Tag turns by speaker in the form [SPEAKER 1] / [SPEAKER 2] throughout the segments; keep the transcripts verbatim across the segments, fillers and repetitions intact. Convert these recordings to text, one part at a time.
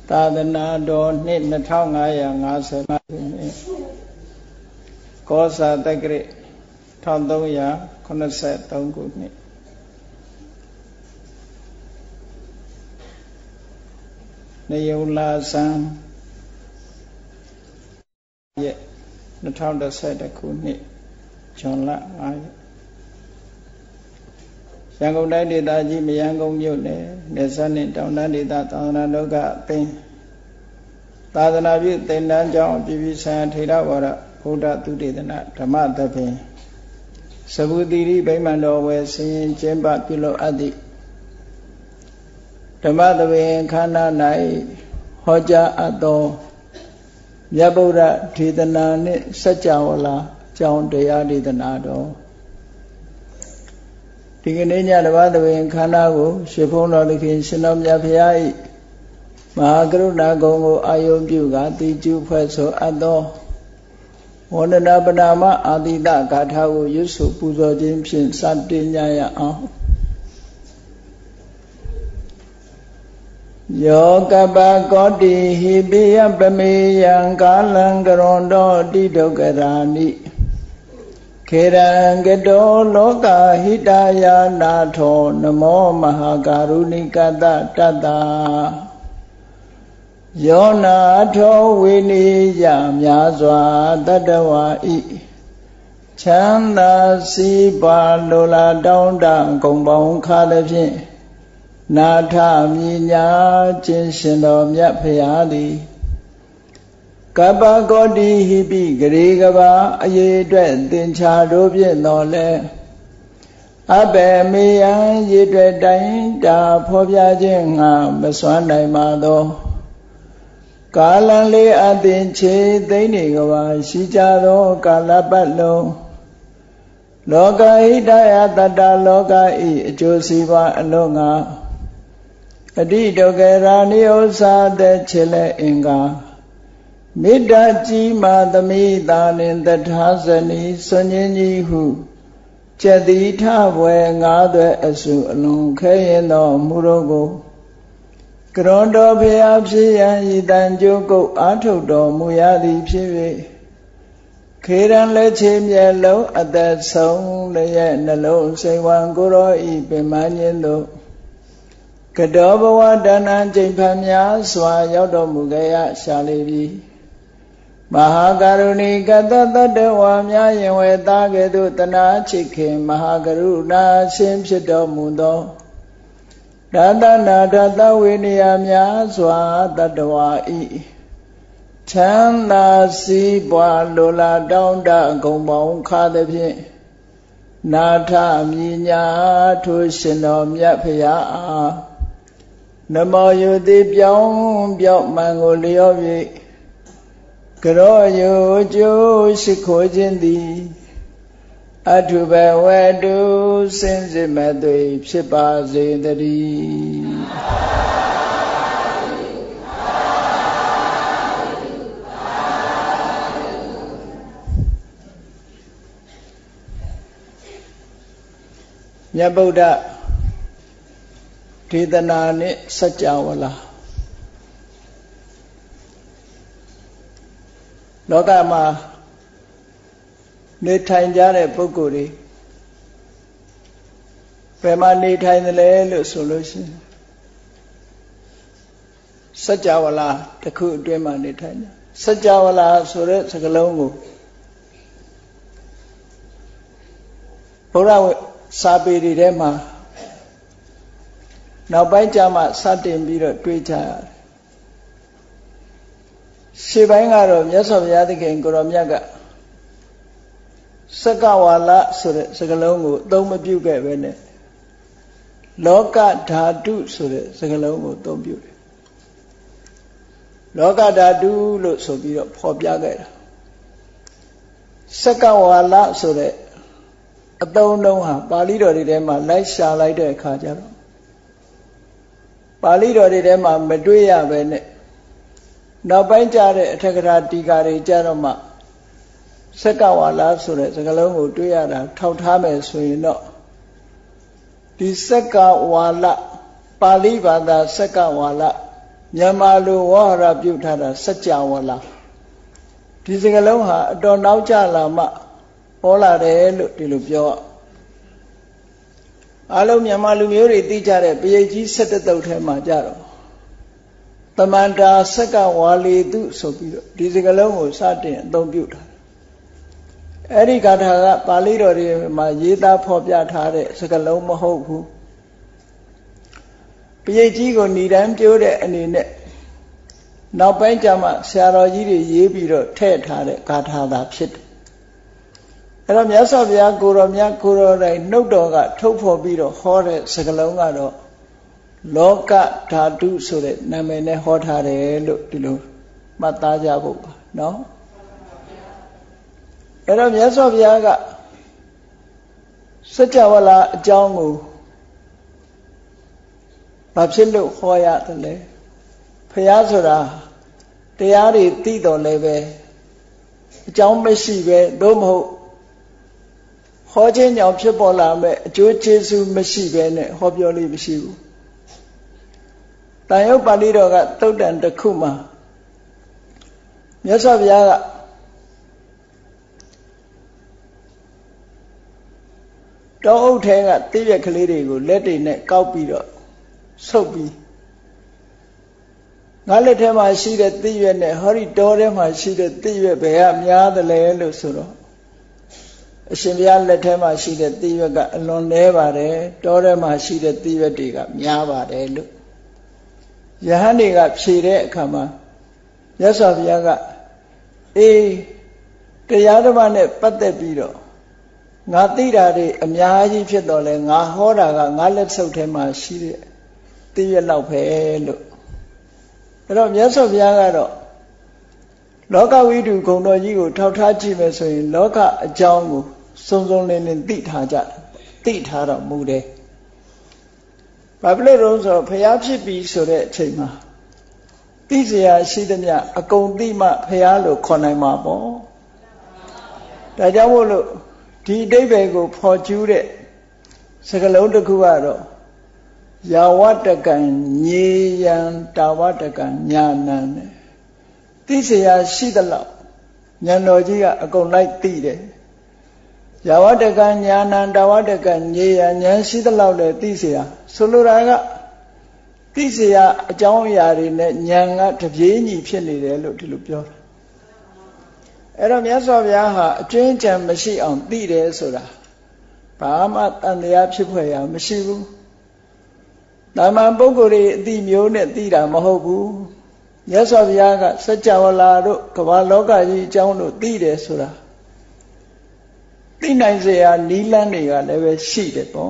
[SPEAKER 1] သာသနာတော်နှစ်နှစ်ထောင်ငါးရာ၅ဆယ်ခုနှစ်ကောဇာတက္ကရာတစ်ထောင်သုံးရာခုနှစ်ဆယ်သုံးခုနှစ်နေယုလာဇန်ရက်နှစ်ထောင်တစ်ဆယ်တစ်ခုနှစ်ဇွန်လ၅ရက်ရန်ကုန်တိုင်းဒေသကြီးမရန်ကုန်မြို့နယ်နယ်စပ်နှင့်တောင်တန်းဒေသသာသနာ့လောကအသင်းသာသနာပြုသင်တန်းကျောင်းအပြည်ပြည်ဆိုင်ရာထေရဝါဒဗုဒ္ဓသုတေသနဓမ္မသဘင်သဗ္ဗူတိရိဗိမာန်တော်ဝယ်ဆင်းရင်ကျင်းပပြုလုပ်အပ်သည့်ဓမ္မသဘင်ခန္ဓာ၌ဟောကြားအပ်သောမြတ်ဗုဒ္ဓဒေသနာနှင့်စัจ java လာကျောင်းတရားဒေသနာတော်ဒီကနေ့ညဓမ္မသဘင်ခန္ဓာကိုရှင်ဘုန်းတော်သခင်ရှင်တော်မြတ်ဖရာ၏မဟာကရုဏာဂုဏ်ကိုအာယုံပြုကာတိကျုဖွဲ့ဆိုအပ်သောဝန္ဒနာပနာမအာတိတဂါထာကိုရွတ်ဆိုပူဇော်ခြင်းဖြင့်စတင်ကြရအောင်ယောကပကောတိဟိပိယပမေယံကာလံကရွန်တော်တိဒုက္ခရာနိခေရံကတောလောကဟိတယာနာထောနမောမဟာကာရုဏိကတတတ္တာယောနာထောဝိနိယများစွာတတ္တဝါဤချမ်းသာစီးပွားလိုလားတောင်းတဂုဏ်ပေါင်းခါသဖြင့်နာထမြညာခြင်းရှင်တော်မြတ်ဖရာသည်ကပ္ပကောတိဟိပိဂရေကဘာအရေအတွက်သင်္ချာတို့ဖြင့်တော်လဲအဘေမေယံရေအတွက်တိုင်းတာဖော်ပြခြင်းငါမစွမ်းနိုင်ပါသောကာလံလေးအသင်ချေသိမ့်နေကဘာရှိကြသောကာလပတ်လုံးလောကဟိတယတတ္တလောကဤအကျိုးစီးပွားအလုံးငါအတိဒုက္ခရာနိဥ္စာတဲ့ခြေလက်အင်္ဂါမေတ္တာကြီးမာသမိတာနှင့်တထာဇနီဆွန်ခြင်းကြီးဟုကျက်တိထဘွယ်ငါးသွဲအစုအလုံးခဲရင်သောမူတော်ကိုကရွန်တော်ဖျားဖြစ်ရန်ဤတန်ကြိုးကုတ်အားထုတ်တော်မူရသည်ဖြစ်၍ခေရန်လက်ချေမျက်လုံးအသက်ဆုံးလည်းရဲ့နှလုံးစိတ်ဝံကိုရောဤပင်မခြင်းသို့ကတောဘဝတဏ္ဍကျိန်ဖန်များစွာရောက်တော်မူကြရရှာလေပြီမဟာကရုဏီကတတတ္တဝါများယင်ဝေသားကဲ့သို့တနာချစ်ခင်မဟာကရုဏာရှင်ဖြစ်တော်မူသောဒသနာဒသဝိနည်းများစွာတတ္တဝါဤချမ်းသာစီးပွားလိုလားတောင်းတဂုဏ်ပေါင်းခါသဖြင့်နာထမြညာထိုရှင်တော်မြတ်ဖရာအားနမောယုတိပြောင်းပြောင်းမှန်ကိုလျော့၍ကရောယုကျိုးရှိခိုးခြင်းသည်အထုဘဝတုစင်စစ်မဲ့သွေဖြစ်ပါစေတည်းမြတ်ဗုဒ္ဓဒေသနာနှင့်စัจ java လာလောကမှာနေထိုင်ကြတဲ့ပုဂ္ဂိုလ်တွေဘယ်မှာနေထိုင်သလဲလို့ဆိုလို့ရှိရင်စัจ java လာတစ်ခုအတွင်းမှာနေထိုင်ကြစัจ java လာဆိုတဲ့စကားလုံးကိုဘုရားစာပေတွေထဲမှာနောက်ပိုင်းကျမှစတင်ပြီးတော့တွေးကြရတယ်ရှေ့ပိုင်းကတော့မြတ်စွာဘုရားသခင်ကိုရောမြတ်ကစက္ကဝါလဆိုတဲ့စကားလုံးကိုအသုံးမပြုခဲ့ပဲနဲ့လောကဓာတုဆိုတဲ့စကားလုံးကိုအသုံးပြုတယ်လောကဓာတုလို့ဆိုပြီးတော့ဖော်ပြခဲ့တာစက္ကဝါလဆိုတဲ့အသုံးလုံးဟာပါဠိတော်တွေထဲမှာလိုက်ရှာလိုက်တဲ့အခါကျတော့ပါဠိတော်တွေထဲမှာမတွေ့ရပဲနဲ့နောက်ပိုင်းကျတဲ့အထက်ကရာတီကာတွေကြတော့မှစက္ကဝါလဆိုတဲ့စကားလုံးကိုတွေ့ရတာထောက်ထားမယ်ဆိုရင်တော့ဒီစက္ကဝါလပါဠိဘာသာစက္ကဝါလမြန်မာလိုဝါဟာရပြုထားတာစัจ java လာဒီစကားလုံးဟာအတော်နောက်ကျလာမှပေါ်လာတယ်လို့ဒီလိုပြောအားလုံးမြန်မာလူမျိုးတွေသိကြတဲ့ပရိတ်ကြီး၁၁တုပ်ထဲမှာကြတော့တမန္တာစက္ကဝါလီတုဆိုပြီးတော့ဒီစကားလုံးကိုစတင်အသုံးပြုထားအဲ့ဒီဂါထာကပါဠိတော်တွေမှာရေးသားဖော်ပြထားတဲ့စကားလုံးမဟုတ်ဘူးပရိတ်ကြီးကိုဏ္ဍန်ပြိုးတဲ့အနေနဲ့နောက်ပိုင်းကျမှဆရာတော်ကြီးတွေရေးပြီးတော့ထည့်ထားတဲ့ဂါထာသာဖြစ်တယ်အဲ့တော့မြတ်စွာဘုရားကိုတော်မြတ်ကိုတော်တိုင်နှုတ်တော်ကထုတ်ဖော်ပြီးတော့ဟောတဲ့စကားလုံးကတော့လောကဓာတုဆိုတဲ့နာမည်နဲ့ဟောထားတယ်လို့ဒီလိုမှတ်သားကြဖို့ပါနော်အဲ့တော့မြတ်စွာဘုရားကစัจ java လာအကြောင်းကိုဘာဖြစ်လို့ဟောရတယ်လဲဘုရားဆိုတာတရားတွေသိတော်လဲပဲအကြောင်းမရှိပဲသို့မဟုတ်ဟောခြင်းကြောင့်ဖြစ်ပေါ်လာမဲ့အကျိုးကျေးဇူးမရှိပဲနဲ့ဟောပြောလို့မရှိဘူးတန်ရုပ်ပါဠိတော်ကသုတ်တန်တစ်ခုမှာမြတ်စွာဘုရားကတောအုပ်ထဲကတိရွက်ကလေးတွေကိုလက်တွေနဲ့ကောက်ပြီးတော့ဆုပ်ပြီးငါလက်ထဲမှာရှိတဲ့တိရွက်နဲ့ဟောဒီတောထဲမှာရှိတဲ့တိရွက်ဘယ်ကများသလဲလို့ဆိုတော့အရှင်ဘုရားလက်ထဲမှာရှိတဲ့တိရွက်ကအလွန်နည်းပါတယ်တောထဲမှာရှိတဲ့တိရွက်တွေကများပါတယ်လို့ယဟန်တွေကဖြေတဲ့အခါမှာမြတ်စွာဘုရားကအေးတရားဓမ္မနဲ့ပတ်သက်ပြီးတော့ငါသိတာတွေအများကြီးဖြစ်တော့လဲငါဟောတာကငါလက်ဆုပ်ထဲမှာရှိတဲ့တိရွက်လောက်ပဲလို့အဲ့တော့မြတ်စွာဘုရားကတော့လောကဝိတုဂုဏ်တော်ကြီးကိုထောက်ထားကြည့်မယ်ဆိုရင်လောကအကြောင်းကိုစုံစုံလင်လင်သိထားကြတယ်သိထားတော့မူတယ်ဘာဖြစ်လို့လဲဆိုတော့ဘုရားဖြစ်ပြီဆိုတဲ့အချိန်မှာသိစရာရှိသမျှအကုန်သိမှဘုရားလို့ခေါ်နိုင်မှာပေါ့ဒါကြောင့်မို့လို့ဒီအဓိပ္ပာယ်ကိုဖော်ကျူးတဲ့စကားလုံးတစ်ခုကတော့ယာဝတကံညေယံတာဝတကံညာနံနဲ့သိเสียရှိသလောက်ဉာဏ်တော်ကြီးကအကုန်လိုက်သိတယ်ယာဝတကံညာနံတာဝတကံညေယံဉာဏ်ရှိသလောက်လည်းသိเสียဆိုလိုတာကသိเสียအကြောင်းအရာတွေနဲ့ဉာဏ်ကတပြေးညီဖြစ်နေတယ်လို့ဒီလိုပြောတာအဲ့တော့မြတ်စွာဘုရားဟာအကျဉ်းချံမရှိအောင်သိတယ်ဆိုတာဘာမှတန်တရားဖြစ်ဖွယ်ရမရှိဘူးတာမန်ပုဂ္ဂိုလ်တွေအတိမျိုးနဲ့သိတာမဟုတ်ဘူးမြတ်စွာဘုရားကစัจ java လာတို့ကမ္ဘာလောကကြီးအကြောင်းတို့သိတယ်ဆိုတာသိနိုင်စရာနီးလန်းတွေကလည်းပဲရှိတယ်ပေါ့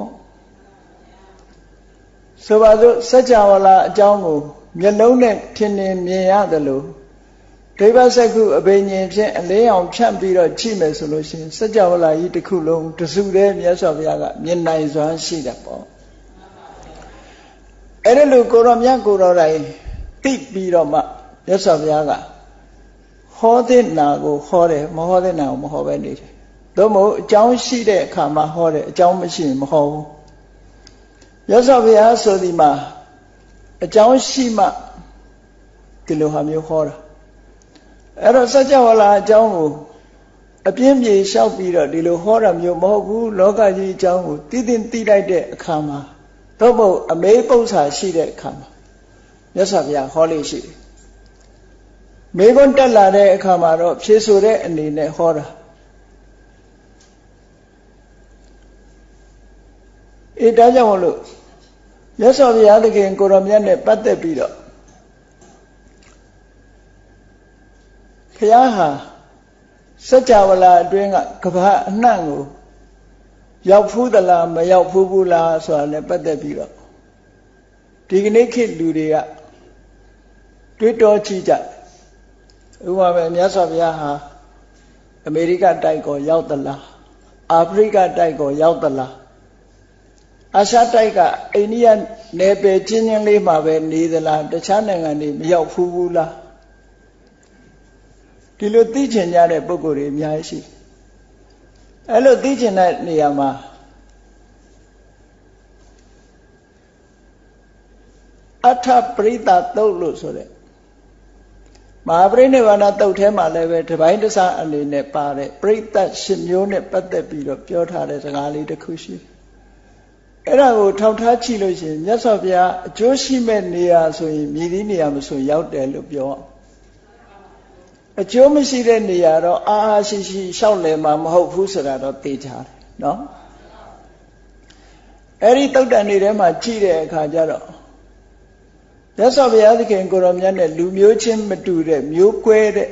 [SPEAKER 1] ဆိုပါစို့စัจ java လာအကြောင်းကိုမျက်လုံးနဲ့ထင်ထင်မြင်ရတယ်လို့ဒိဗ္ဗစက္ခုအဘိညာဉ်ဖြင့်အလင်းအောင်ဖြန့်ပြီးတော့ကြည့်မယ်ဆိုလို့ရှိရင်စัจ java လာကြီးတစ်ခုလုံးတစုတည်းမြတ်စွာဘုရားကမြင်နိုင်စွမ်းရှိတယ်ပေါ့အဲ့ဒါလို့ကိုတော်မြတ်ကိုတော်တိုင်သိပြီးတော့မှမြတ်စွာဘုရားကဟောတဲ့နာကိုဟောတယ်မဟောတဲ့နာကိုမဟောပဲနေတယ်သို့မဟုတ်အကြောင်းရှိတဲ့အခါမှာဟောတယ်အကြောင်းမရှိရင်မဟောဘူးမြတ်စွာဘုရားဆိုဒီမှာအကြောင်းရှိမှဒီလိုဟာမျိုးဟောတာအဲ့တော့စัจ java လာအကြောင်းကိုအပြင်းပြေလျှောက်ပြီးတော့ဒီလိုဟောတာမျိုးမဟုတ်ဘူးလောကကြီးအကြောင်းကိုသိသိသိလိုက်တဲ့အခါမှာသို့မဟုတ်အမေးပု္ပ္ပာရှိတဲ့အခါမှာမြတ်စွာဘုရားဟောလေးရှိတယ်မေခွန်းတက်လာတဲ့အခါမှာတော့ဖြေဆိုတဲ့အနေနဲ့ဟောတာအေးဒါကြောင့်မလို့မြတ်စွာဘုရားသခင်ကိုရောမြတ်နဲ့ပတ်သက်ပြီးတော့ဘုရားဟာစัจ java လာအတွင်းကကမ္ဘာအနှံ့ကိုရောက်ဖူးသလားမရောက်ဖူးဘူးလားဆိုတာနဲ့ပတ်သက်ပြီးတော့ဒီကနေ့ခေတ်လူတွေကတွေးတောကြည့်ကြဥပမာပဲမြတ်စွာဘုရားဟာအမေရိကတိုက်ကိုရောက်သလားအာဖရိကတိုက်ကိုရောက်သလားအာရှတိုက်ကအိန္ဒိယနယ်ပယ်ချင်းချင်းလေးမှာပဲနေသလားတခြားနိုင်ငံတွေမရောက်ဖူးဘူးလားဒီလိုသိချင်ကြတဲ့ပုဂ္ဂိုလ်တွေအများကြီးရှိအဲ့လိုသိချင်တဲ့နေရာမှာအထပရိသတုတ်လို့ဆိုတဲ့မဟာပရိနိဗ္ဗာန်တုတ်ထဲမှာလည်းပဲတပိုင်းတစားအနေနဲ့ပါတယ်ပရိသတ်ရှင်မျိုးနဲ့ပတ်သက်ပြီးတော့ပြောထားတဲ့စကားလေးတစ်ခုရှိတယ်အဲ့ဒါကိုထောက်ထားကြည့်လို့ရှိရင်မြတ်စွာဘုရားအကျိုးရှိမဲ့နေရာဆိုရင်မြည်သည့်နေရာမဆိုရောက်တယ်လို့ပြောအကျိုးမရှိတဲ့နေရာတော့အာအာရှိရှိလျှောက်လည်မှာမဟုတ်ဘူးဆိုတာတော့သိကြတယ်နော်အဲ့ဒီတုတ်တန်တွေထဲမှာကြည့်တဲ့အခါကျတော့မြတ်စွာဘုရားသခင်ကိုရောမြတ်နဲ့လူမျိုးချင်းမတူတဲ့မျိုးကွဲတဲ့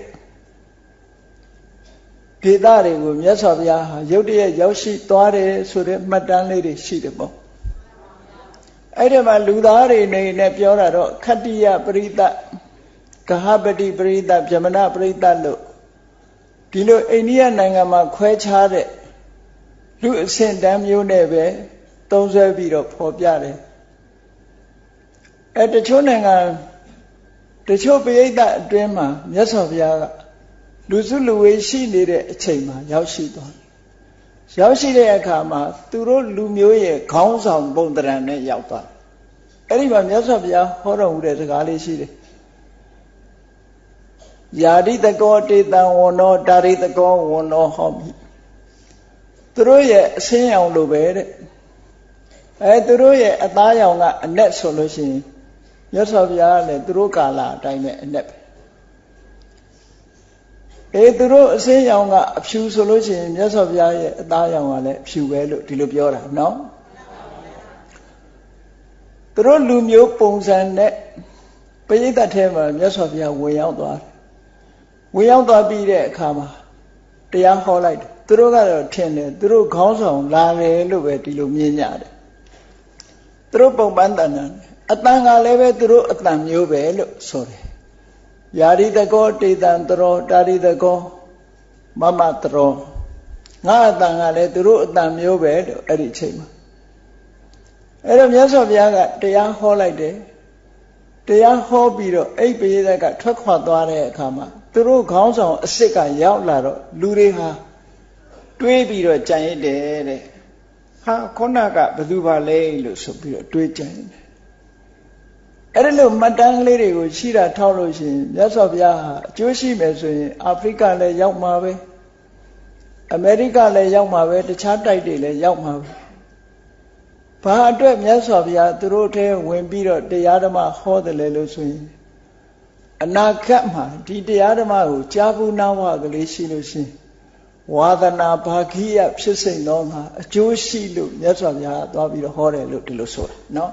[SPEAKER 1] ဒေသတွေကိုမြတ်စွာဘုရားဟာရုတ်တရက်ရောက်ရှိသွားတယ်ဆိုတဲ့မှတ်တမ်းလေးတွေရှိတယ်ပေါ့အဲ့ဒီမှာလူသားတွေနေနဲ့ပြောတာတော့ခတ္တိယပရိသတ်ကဟပတိပရိသတ်ဗြဟ္မဏပရိသတ်လို့ဒီလိုအိန္ဒိယနိုင်ငံမှာခွဲခြားတဲ့လူအဆင့်တန်းမျိုးနဲ့ပဲသုံးဆွဲပြီးတော့ဖော်ပြတယ်အဲတချို့နိုင်ငံတချို့ပရိသတ်အတွင်းမှာမြတ်စွာဘုရားကလူစုလူဝေးရှိနေတဲ့အချိန်မှာရောက်ရှိသွားတယ်ရောက်ရှိတဲ့အခါမှာသူတို့လူမျိုးရဲ့ခေါင်းဆောင်ပုံသဏ္ဍာန်နဲ့ရောက်သွားတယ်အဲ့ဒီမှာမြတ်စွာဘုရားဟောတော်မူတဲ့စကားလေးရှိတယ်ယာတိတကောတေတံဝဏ္ဏောတာရိတကောဝဏ္ဏောဟောမိသူတို့ရဲ့အဆင်းရောင်လိုပဲတဲ့အဲသူတို့ရဲ့အသားရောင်ကအနက်ဆိုလို့ရှိရင်မြတ်စွာဘုရားကလည်းသူတို့ကာလအတိုင်းပဲအနက်ပဲအဲသူတို့အဆင်းရောင်ကအဖြူဆိုလို့ရှိရင်မြတ်စွာဘုရားရဲ့အသားရောင်ကလည်းအဖြူပဲလို့ဒီလိုပြောတာနော်သူတို့လူမျိုးပုံစံနဲ့ပရိသတ်ထဲမှာမြတ်စွာဘုရားဝင်ရောက်သွားတယ်ဝင်ရောက်သွားပြီးတဲ့အခါမှာတရားဟောလိုက်တယ်သူတို့ကတော့ထင်တယ်သူတို့ခေါင်းဆောင်လာတယ်လို့ပဲဒီလိုမြင်ကြတယ်သူတို့ပုံပန်းတန်တန်အတန်ကလည်းပဲသူတို့အတန်မျိုးပဲလို့ဆိုတယ်ယာရိတကောတေတံတရောတာရိတကောမမတရောငါအတန်ကလည်းသူတို့အတန်မျိုးပဲလို့အဲ့ဒီအချိန်မှာအဲ့တော့မြတ်စွာဘုရားကတရားဟောလိုက်တယ်တရားဟောပြီးတော့အိပ်ပရိသတ်ကထွက်ခွာသွားတဲ့အခါမှာသူတို့ခေါင်းဆောင်အစ်စ်ကရောက်လာတော့လူတွေဟာတွေးပြီးတော့ကြံရစ်တယ်တဲ့ဟာခုနကဘယ်သူပါလဲလို့ဆိုပြီးတော့တွေးကြံရတယ်အဲ့ဒီလိုမှတ်တမ်းကလေးတွေကိုရှိတာထောက်လို့ရှိရင်မြတ်စွာဘုရားဟာအကျိုးရှိမယ်ဆိုရင်အာဖရိကလည်းရောက်မှာပဲအမေရိကလည်းရောက်မှာပဲတခြားတိုက်တွေလည်းရောက်မှာပဲဘာအတွက်မြတ်စွာဘုရားသူတို့ထဲဝင်ပြီးတော့တရားဓမ္မဟောတယ်လေလို့ဆိုရင်အနာဂတ်မှာဒီတရားဓမ္မကိုကြားဘူးနာဝကလေးရှိလို့ရှိရင်ဝါဒနာဘာဂိယဖြစ်စိမ့်တော့မှာအကျိုးရှိလို့မြတ်စွာဘုရားသွားပြီးတော့ဟောတယ်လို့ဒီလိုဆိုတာနော်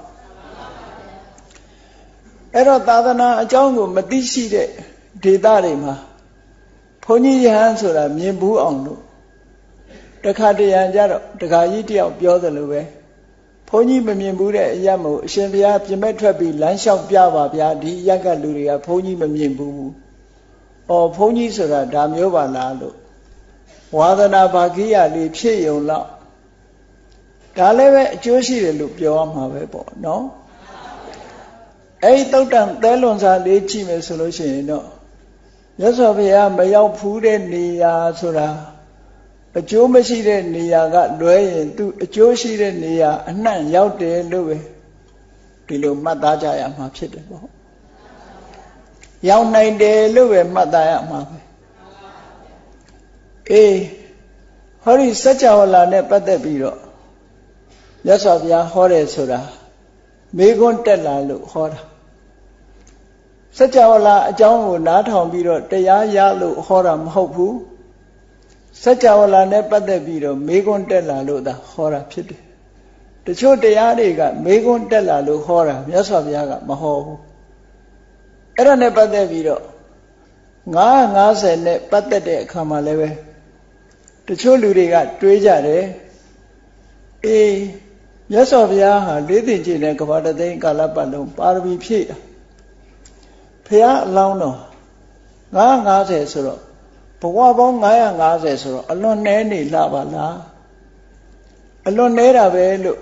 [SPEAKER 1] အဲ့တော့သာသနာအကြောင်းကိုမသိရှိတဲ့ဒေသတွေမှာဘုန်းကြီးယဟန်ဆိုတာမြင်ဘူးအောင်လို့တခါတရံကြတော့တခါကြီးတယောက်ပြောတယ်လို့ပဲဘုန်းကြီးမမြင်ဘူးတဲ့အရက်မို့အရှင်ဘုရားပြင်မဲ့ထွက်ပြီးလမ်းလျှောက်ပြပါဗျာဒီအရက်ကလူတွေကဘုန်းကြီးမမြင်ဘူး။အော်ဘုန်းကြီးဆိုတာဒါမျိုးပါလားလို့ဝါသနာဘာဂိယလေးဖြစ်ယုံလောက်ဒါလည်းပဲအကျိုးရှိတယ်လို့ပြောရမှာပဲပေါ့နော်။အဲ့ဒီတုတ်တန်သဲလွန်စာလေးကြည့်မယ်ဆိုလို့ရှိရင်တော့မြတ်စွာဘုရားမရောက်ဖူးတဲ့နေရာဆိုတာအကျိုးမရှိတဲ့နေရာကလွဲရင်သူအကျိုးရှိတဲ့နေရာအနှံ့ရောက်တယ်လို့ပဲဒီလိုမှတ်သားကြရမှာဖြစ်တယ်ပေါ့ရောက်နိုင်တယ်လို့ပဲမှတ်သားရမှာပဲအေးဟောဒီစัจ java လာနဲ့ပတ်သက်ပြီးတော့မြတ်စွာဘုရားဟောတယ်ဆိုတာမေခွန်းတက်လာလို့ဟောတာစัจ java လာအကြောင်းကိုနားထောင်ပြီးတော့တရားရလို့ဟောတာမဟုတ်ဘူးစัจ java လာနဲ့ပတ်သက်ပြီးတော့မေခွန်းတက်လာလို့သာဟောတာဖြစ်တယ်တချို့တရားတွေကမေခွန်းတက်လာလို့ဟောတာမြတ်စွာဘုရားကမဟောဘူးအဲ့ဒါနဲ့ပတ်သက်ပြီးတော့ငါးငါးဆယ်နဲ့ပတ်သက်တဲ့အခါမှာလည်းပဲတချို့လူတွေကတွေးကြတယ်အေးမြတ်စွာဘုရားဟာလေးသိင်ကျင့်တဲ့ကမ္ဘာတသိန်းကာလပတ်လုံးပါရမီဖြည့်တာဘုရားအလောင်းတော်ငါးငါးဆယ်ဆိုတော့ဘဝပေါင်းငါးငါးဆယ်ဆိုတော့အလွန်နှဲနေလှပါလားအလွန်နှဲတာပဲလို့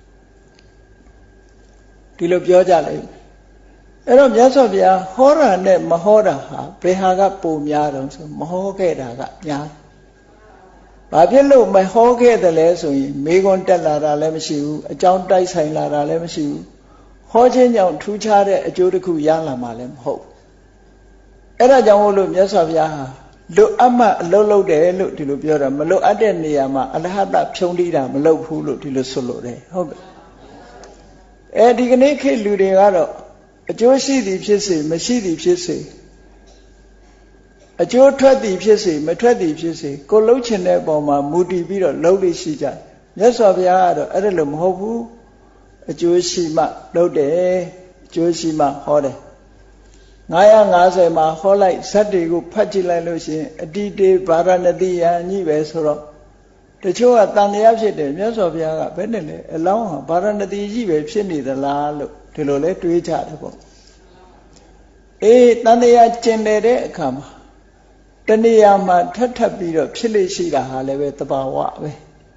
[SPEAKER 1] ဒီလိုပြောကြလိုက်အဲ့တော့မြတ်စွာဘုရားဟောတာနဲ့မဟောတာဟာဘယ်ဟာကပိုများတော့ဆိုမဟောခဲ့တာကများဘာဖြစ်လို့မဟောခဲ့တယ်လဲဆိုရင်မိဂွန်းတက်လာတာလည်းမရှိဘူးအကြောင်းတိုက်ဆိုင်လာတာလည်းမရှိဘူးဟဟောခြင်းကြောင့်ထူးခြားတဲ့အကျိုးတစ်ခုရလာမှာလည်းမဟုတ်အဲ့ဒါကြောင့်မို့လို့မြတ်စွာဘုရားဟာလွတ်အပ်မှအလုံးလုံးတယ်လို့ဒီလိုပြောတာမလွတ်အပ်တဲ့နေရာမှာအလဟတဖြုံးတိတာမလုပ်ဘူးလို့ဒီလိုဆိုလို့တယ်ဟုတ်ကဲ့အဲဒီကနေ့ခေတ်လူတွေကတော့အကျိုးရှိသည်ဖြစ်စေမရှိသည်ဖြစ်စေအကျိုးထွက်သည်ဖြစ်စေမထွက်သည်ဖြစ်စေကိုလှုပ်ချင်တဲ့ပုံမှာမူတည်ပြီးတော့လှုပ်လို့ရှိကြမြတ်စွာဘုရားကတော့အဲ့ဒါလို့မဟုတ်ဘူးအကျိုးရှိမှလှုပ်တယ်အကျိုးရှိမှဟောတယ်ငါးရာ၅ဆယ်မှာဟောလိုက်ဇတ်တွေကိုဖတ်ကြည့်လိုက်လို့ရှိရင်အတိတေဗာရဏတိယံကြီးပဲဆိုတော့တချို့ကတန်တရားဖြစ်တယ်မြတ်စွာဘုရားကဘယ်နဲ့လဲအလောင်းဟာဗာရဏတိကြီးပဲဖြစ်နေသလားလို့ဒီလိုလဲတွေးကြတယ်ပေါ့အေးတန်တရားကျင်တဲ့အခါမှာတဏှာမှာထပ်ထပ်ပြီးတော့ဖြစ်လို့ရှိတာဟာလည်းပဲတဘာဝပဲ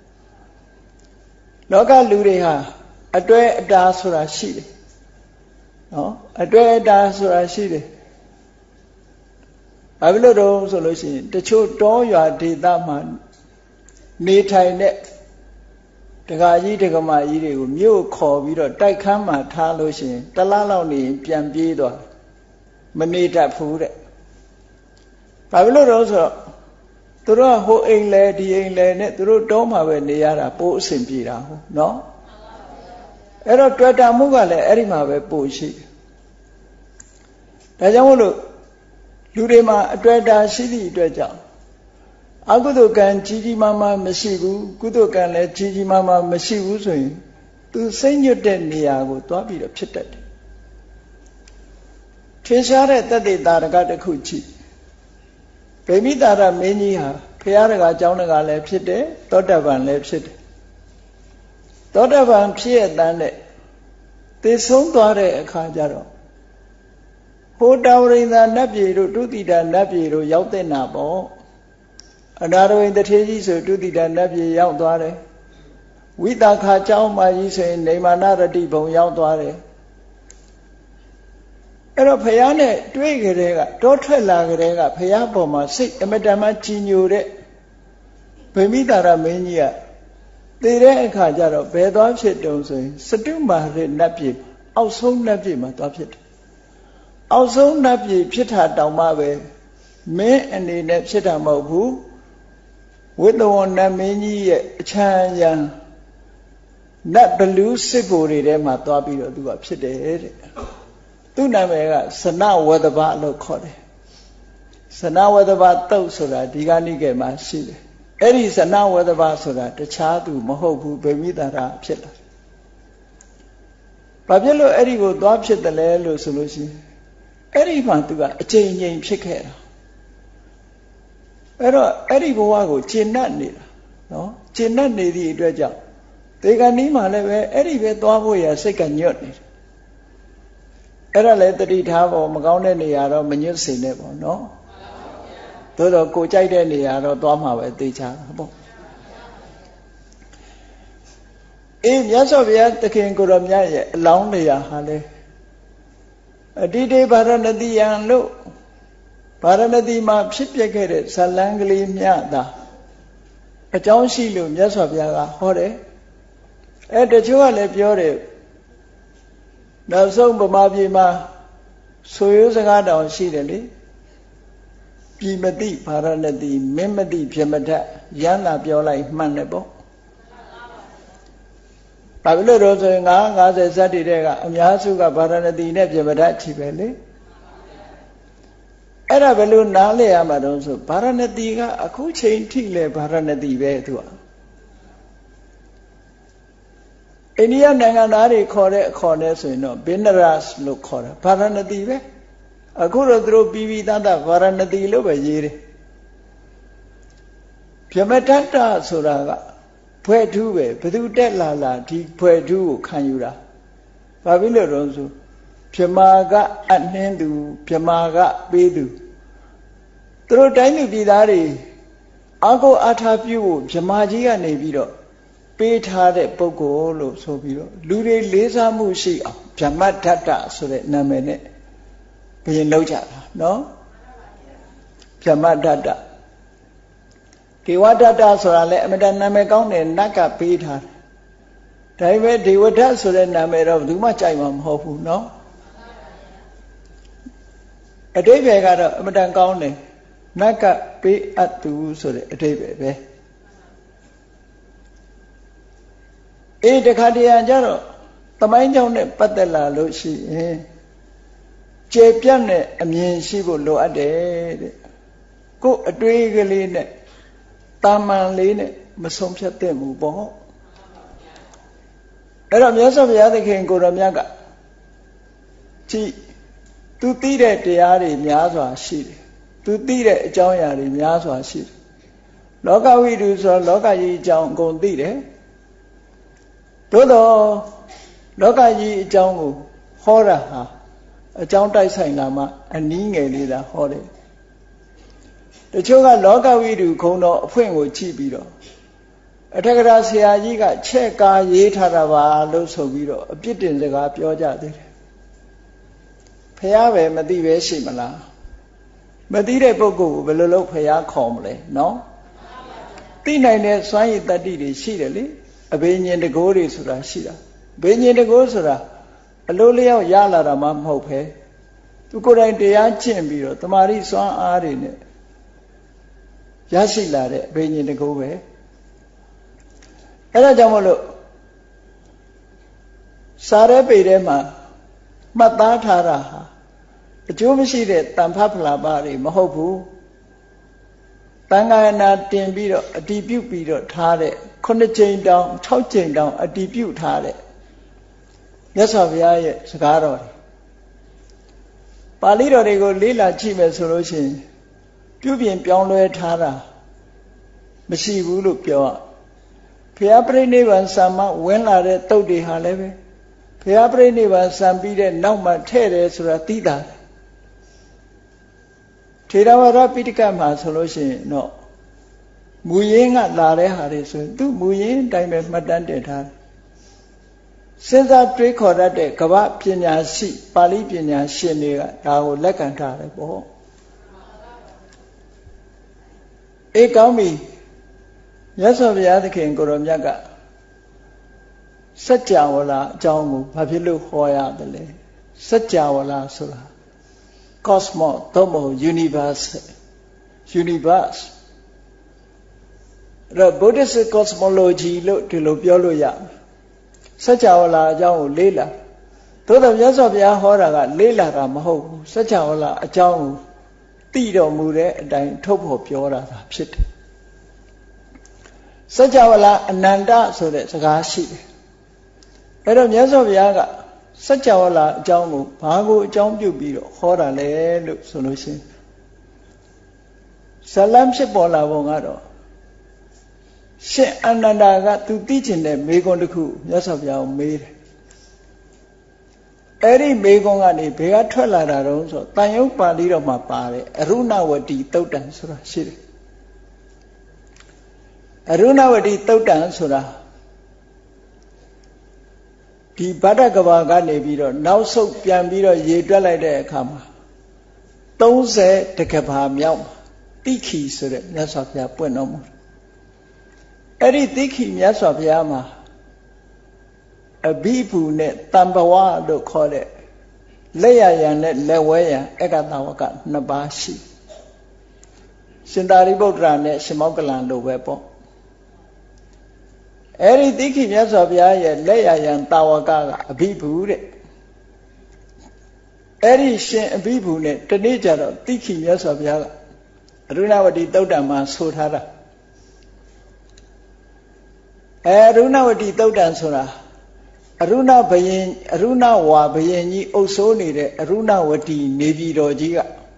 [SPEAKER 1] လောကလူတွေဟာအတွဲအတားဆိုတာရှိတယ်နော်အတွဲအတားဆိုတာရှိတယ်ဘာဖြစ်လို့တော့ဆိုလို့ရှိရင်တချို့တောရွာဒေသမှာနေထိုင်တဲ့တက္ကကြီးတက္ကမကြီးတွေကိုမြို့ခေါ်ပြီးတော့တိုက်ခန်းမှာထားလို့ရှိရင်တလားလောက်နေရင်ပြန်ပြေးသွားမနေတတ်ဘူးတဲ့ဘာဖြစ်လို့တော့ဆိုတော့သူတို့ကဟိုအိမ်လဲဒီအိမ်လဲနဲ့သူတို့တောမှာပဲနေရတာပိုးအဆင်ပြေတာဟုတ်နော်အဲ့တော့တွေ့တာမှုကလည်းအဲ့ဒီမှာပဲပို့ရှိတယ်ဒါကြောင့်မို့လို့လူတွေမှာအတွေ့အတာရှိသည့်အတွက်ကြောင့်အကုသိုလ်ကံကြီးကြီးမားမားမရှိဘူးကုသိုလ်ကံလည်းကြီးကြီးမားမားမရှိဘူးဆိုရင်သူစိတ်ညွတ်တဲ့နေရာကိုသွားပြီးတော့ဖြစ်တတ်တယ်ထင်ရှားတဲ့တသက်တာရကတစ်ခုကြည့်ဗိမိတာရမင်းကြီးဟာဘုရားတကားကျောင်းတကားလည်းဖြစ်တယ်သောတပန်လည်းဖြစ်တယ်သောတပန်ဖြစ်ရတဲ့နဲ့သေဆုံးသွားတဲ့အခါကျတော့ဟိုတာဝရိန္ဒနတ်ပြည်တို့တုတိတာနတ်ပြည်တို့ရောက်တဲ့နာပေါ့အနာရဝိန်တထေကြီးဆိုတုတိတာနတ်ပြည်ရောက်သွားတယ်ဝိတာခာကျောင်းမကြီးဆိုရင်နေမာနရတိဘုံရောက်သွားတယ်အဲ့တော့ဘုရားနဲ့တွေ့ကြတဲ့ကတောထွက်လာကြတဲ့ကဘုရားပေါ်မှာစိတ်အမတန်မှကြည်ညိုတဲ့ဗိမိတာရမင်းကြီးကသေတဲ့အခါကျတော့ဘယ်သွားဖြစ်တုံးဆိုရင်စတုမာရနတ်ပြည်အောက်ဆုံးနတ်ပြည်မှာသွားဖြစ်တယ်အောက်ဆုံးနတ်ပြည်ဖြစ်တာတောင်မှပဲမင်းအနေနဲ့ဖြစ်တာမဟုတ်ဘူးဝိတဝနတ်မင်းကြီးရဲ့အချမ်းရံနတ်ဘလူးစစ်ဘိုတွေထဲမှာသွားပြီးတော့သူကဖြစ်တယ်တဲ့သူ့နာမည်ကစနဝဒဘလို့ခေါ်တယ်စနဝဒဘတုတ်ဆိုတာဒီကနိကေမှာရှိတယ်အဲ့ဒီစနဝဒဘဆိုတာတခြားသူမဟုတ်ဘူးဗိမိတာရဖြစ်လာဘာဖြစ်လို့အဲ့ဒီကိုသွားဖြစ်တယ်လဲလို့ဆိုလို့ရှိရင်အဲ့ဒီမှာသူကအချိန်ငြိမ်ဖြစ်ခဲ့တာအဲ့တော့အဲ့ဒီဘဝကိုကျင့်တတ်နေတာနော်ကျင့်တတ်နေသည့်အတွက်ကြောင့်ဒေဂနီးမှာလည်းပဲအဲ့ဒီပဲသွားဖို့ရစိတ်ကညွတ်နေတယ်အဲ့ဒါလည်းတတိထားဖို့မကောင်းတဲ့နေရာတော့မညွတ်စေနဲ့ပေါ့နော်သို့တော့ကိုကြိုက်တဲ့နေရာတော့သွားမှာပဲသိချတာပေါ့အေးမြတ်စွာဘုရားသခင်ကိုရောမြတ်ရဲ့အလောင်းနေရာဟာလေအတိတေဗာရဏတိယံလို့ဗာရဏတိမှာဖြစ်ပျက်ခဲ့တဲ့ဇလံကလေးမြတ်တာအကြောင်းရှိလို့မြတ်စွာဘုရားကဟောတယ်အဲတချို့ကလည်းပြောတယ်နောက်ဆုံးဗမာပြည်မှာဆိုရိုးစကားတောင်ရှိတယ်လေပြည်မတိဗာရဏတိမင်းမတိပြမထရမ်းလာပြောလိုက်မှန်တယ်ပေါ့ဘာဖြစ်လို့တော့ဆိုရင်ငါး၅၀ဇတ်တွေကအများစုကဗာရဏတိနဲ့ပြမထချီပဲလေအဲ့ဒါဘယ်လိုနားလဲရမှာတော့ဆိုဗာရဏတိကအခုချိန်ထိလဲဗာရဏတိပဲသူကအိန္ဒိယနိုင်ငံသားတွေခေါ်တဲ့အခေါ်နဲ့ဆိုရင်တော့ဘိနရတ်လို့ခေါ်တာဗာရဏတိပဲအခုတော့သူတို့ပြီးပြီးသားသားဗာရဏတိလို့ပဲရေးတယ်ပြမတ္တဆိုတာကဖွဲ့ထူးပဲဘသူတက်လာလာဒီဖွဲ့ထူးကိုခံယူတာဘာဖြစ်လို့တော့ဆိုပြမာကအနှင်းသူပြမာကပေးသူသူတို့တိုင်းလူပြည်သားတွေအာကိုအာထာပြုဖို့ပြမာကြီးကနေပြီးတော့ပေးထားတဲ့ပုဂ္ဂိုလ်လို့ဆိုပြီးတော့လူတွေလေးစားမှုရှိအောင်ဗြဟ္မဒတ္တဆိုတဲ့နာမည်နဲ့ဘယ်လောက်ကြတာနော်ဗြဟ္မဒတ္တဒေဝဒတ္တဆိုတာလည်းအမတန်နာမည်ကောင်းတဲ့နတ်ကပေးထားတယ်ဒါပေမဲ့ဒေဝဒဆိုတဲ့နာမည်တော့ဘယ်သူမှကြိုက်မှာမဟုတ်ဘူးเนาะအတိပ္ပယ်ကတော့အမတန်ကောင်းတယ်နတ်ကပေးအပ်သူဆိုတဲ့အတိပ္ပယ်ပဲအေးတခါတရံကျတော့သမိုင်းကြောင့်နဲ့ပတ်သက်လာလို့ရှိရင်ကျေပြတ်တဲ့အမြင်ရှိဖို့လိုအပ်တယ်တဲ့ကိုယ်အတွေးကလေးနဲ့တာမန်လေးနဲ့မဆုံးဖြတ်သင့်ဘူးပေါ့အဲ့တော့မြတ်စွာဘုရားသခင်ကိုရောမြတ်ကကြည်သူသိတဲ့တရားတွေများစွာရှိတယ်သူသိတဲ့အကြောင်းအရာတွေများစွာရှိတယ်လောကဝိတုဆိုတော့လောကကြီးအကြောင်းအကုန်သိတယ်သို့တော့လောကကြီးအကြောင်းကိုဟောတာဟာအကြောင်းတိုက်ဆိုင်လာမှအနည်းငယ်လေးသာဟောတယ်တချို့ကလောကဝိတုခုံတော်အဖွင့်ကိုကြည့်ပြီးတော့အထက်ကရာဆရာကြီးကချက်ကားရေးထားတာပါလို့ဆိုပြီးတော့အပြစ်တင်စကားပြောကြသေးတယ်ဖះပဲမသိပဲရှိမလားမသိတဲ့ပုဂ္ဂိုလ်ကိုဘယ်လိုလုပ်ဖះခေါ်မလဲနော်သိနိုင်တဲ့စွမ်းရည်တတ္တိတွေရှိတယ်လေအဘိညာဉ်တကိုးတွေဆိုတာရှိတာဘိညာဉ်တကိုးဆိုတာအလိုလျောက်ရလာတာမှမဟုတ်ပဲသူကိုယ်တိုင်တရားကျင့်ပြီးတော့တမာရီစွမ်းအားတွေနဲ့ရရှိလာတဲ့အဘိညာဉ်တကိုးပဲအဲ့ဒါကြောင့်မလို့စာရဲပေထဲမှာမှတ်သားထားတာဟာအကျိုးမရှိတဲ့တန်ဖတ်ဖလာပါတွေမဟုတ်ဘူးတန်ခါနာတင်ပြီးတော့အတည်ပြုပြီးတော့ထားတဲ့ခုနှစ်ကြိမ်တောင်၆ကြိမ်တောင်အတည်ပြုထားတဲ့မြတ်စွာဘုရားရဲ့စကားတော်တွေပါဠိတော်တွေကိုလေ့လာကြည့်မယ်ဆိုလို့ရှိရင်ပြုပြင်ပြောင်းလဲထားတာမရှိဘူးလို့ပြောရဘုရားပြိဋိဘံစံမဝင်လာတဲ့တုတ်တွေဟာလည်းပဲဘုရားပြိဋိဘံစံပြီးတဲ့နောက်မှထဲ့တယ်ဆိုတာသိတာထေရဝါဒပိဋကမှာဆိုလို့ရှိရင်တော့မူရင်းကလာတဲ့ဟာတွေဆိုရင်သူ့မူရင်းအတိုင်းပဲမှတ်တမ်းတင်ထားတယ်စဉ်းစားတွေးခေါ်တတ်တဲ့ကမ္ဘာပညာရှိပါဠိပညာရှင်တွေကဒါကိုလက်ခံထားတယ်ပေါ့အေးကောင်းပြီမြတ်စွာဘုရားသခင်ကိုရောမြတ်ကစัจ java လာအကြောင်းကိုဘာဖြစ်လို့ဟောရတယ်လဲစัจ java လာဆိုတာ cosmos သို့မဟုတ် universe universe အဲ့ Buddhist cosmology လို့ဒီလိုပြောလို့ရတယ်စัจ java လာအကြောင်းကိုလေးလာသို့တော်မြတ်စွာဘုရားဟောတာကလေးလာတာမဟုတ်ဘူးစัจ java လာအကြောင်းကိုသိတော်မူတဲ့အတိုင်းထုတ်ဖော်ပြောတာသာဖြစ်တယ်စัจ java လာအနန္တဆိုတဲ့စကားရှိတယ်အဲ့တော့မြတ်စွာဘုရားကစัจ java လာအကြောင်းကိုဘာကိုအကြောင်းပြုပြီးတော့ဟောတာလဲလို့ဆိုလို့ရှိရင်ဇလံဖြစ်ပေါ်လာပုံကတော့ရှင်အနန္ဒာကသူသိကျင်တဲ့မေခွန်းတစ်ခုမြတ်စွာဘုရားကိုမေးတယ်အဲ့ဒီမေခွန်းကနေဘယ်ကထွက်လာတာတုံးဆိုတန်ရုပ်ပါဠိတော်မှာပါတယ်အရုဏဝတီသုတ်တံဆိုတာရှိတယ်အရုဏဝတီသုတ်တံဆိုတာဒီဗဒ္ဒကဘာကနေပြီးတော့နောက်ဆုတ်ပြန်ပြီးတော့ရေတွက်လိုက်တဲ့အခါမှာသုံးဆယ်တကဘာမြောက်တိခိဆိုတဲ့မြတ်စွာဘုရားပွင့်တော်မူတယ်အဲ့ဒီတိခိမြတ်စွာဘုရားမှာအဘိဗုနဲ့တံပဝလို့ခေါ်တဲ့လက်ရယံနဲ့လက်ဝဲယံအက္ကတဝကနှစ်ပါးရှိရှင်သာရိပုတ္တရာနဲ့ရှင်မောက္ကလန်တို့ပဲပေါ့အဲ့ဒီတိခိမြတ်စွာဘုရားရဲ့လက်ရယံတာဝကကအဘိဗုတဲ့အဲ့ဒီရှင်အဘိဗုနဲ့တနေ့ကျတော့တိခိမြတ်စွာဘုရားကအရုဏဝတီသုတ်တံမှာဆိုထားတာအဲအရုဏဝတီသုတ်တံဆိုတာအရုဏဘယင်အရုဏဝါဘယင်ကြီးအုပ်စိုးနေတဲ့အရုဏဝတီနေပြည်တော်ကြီး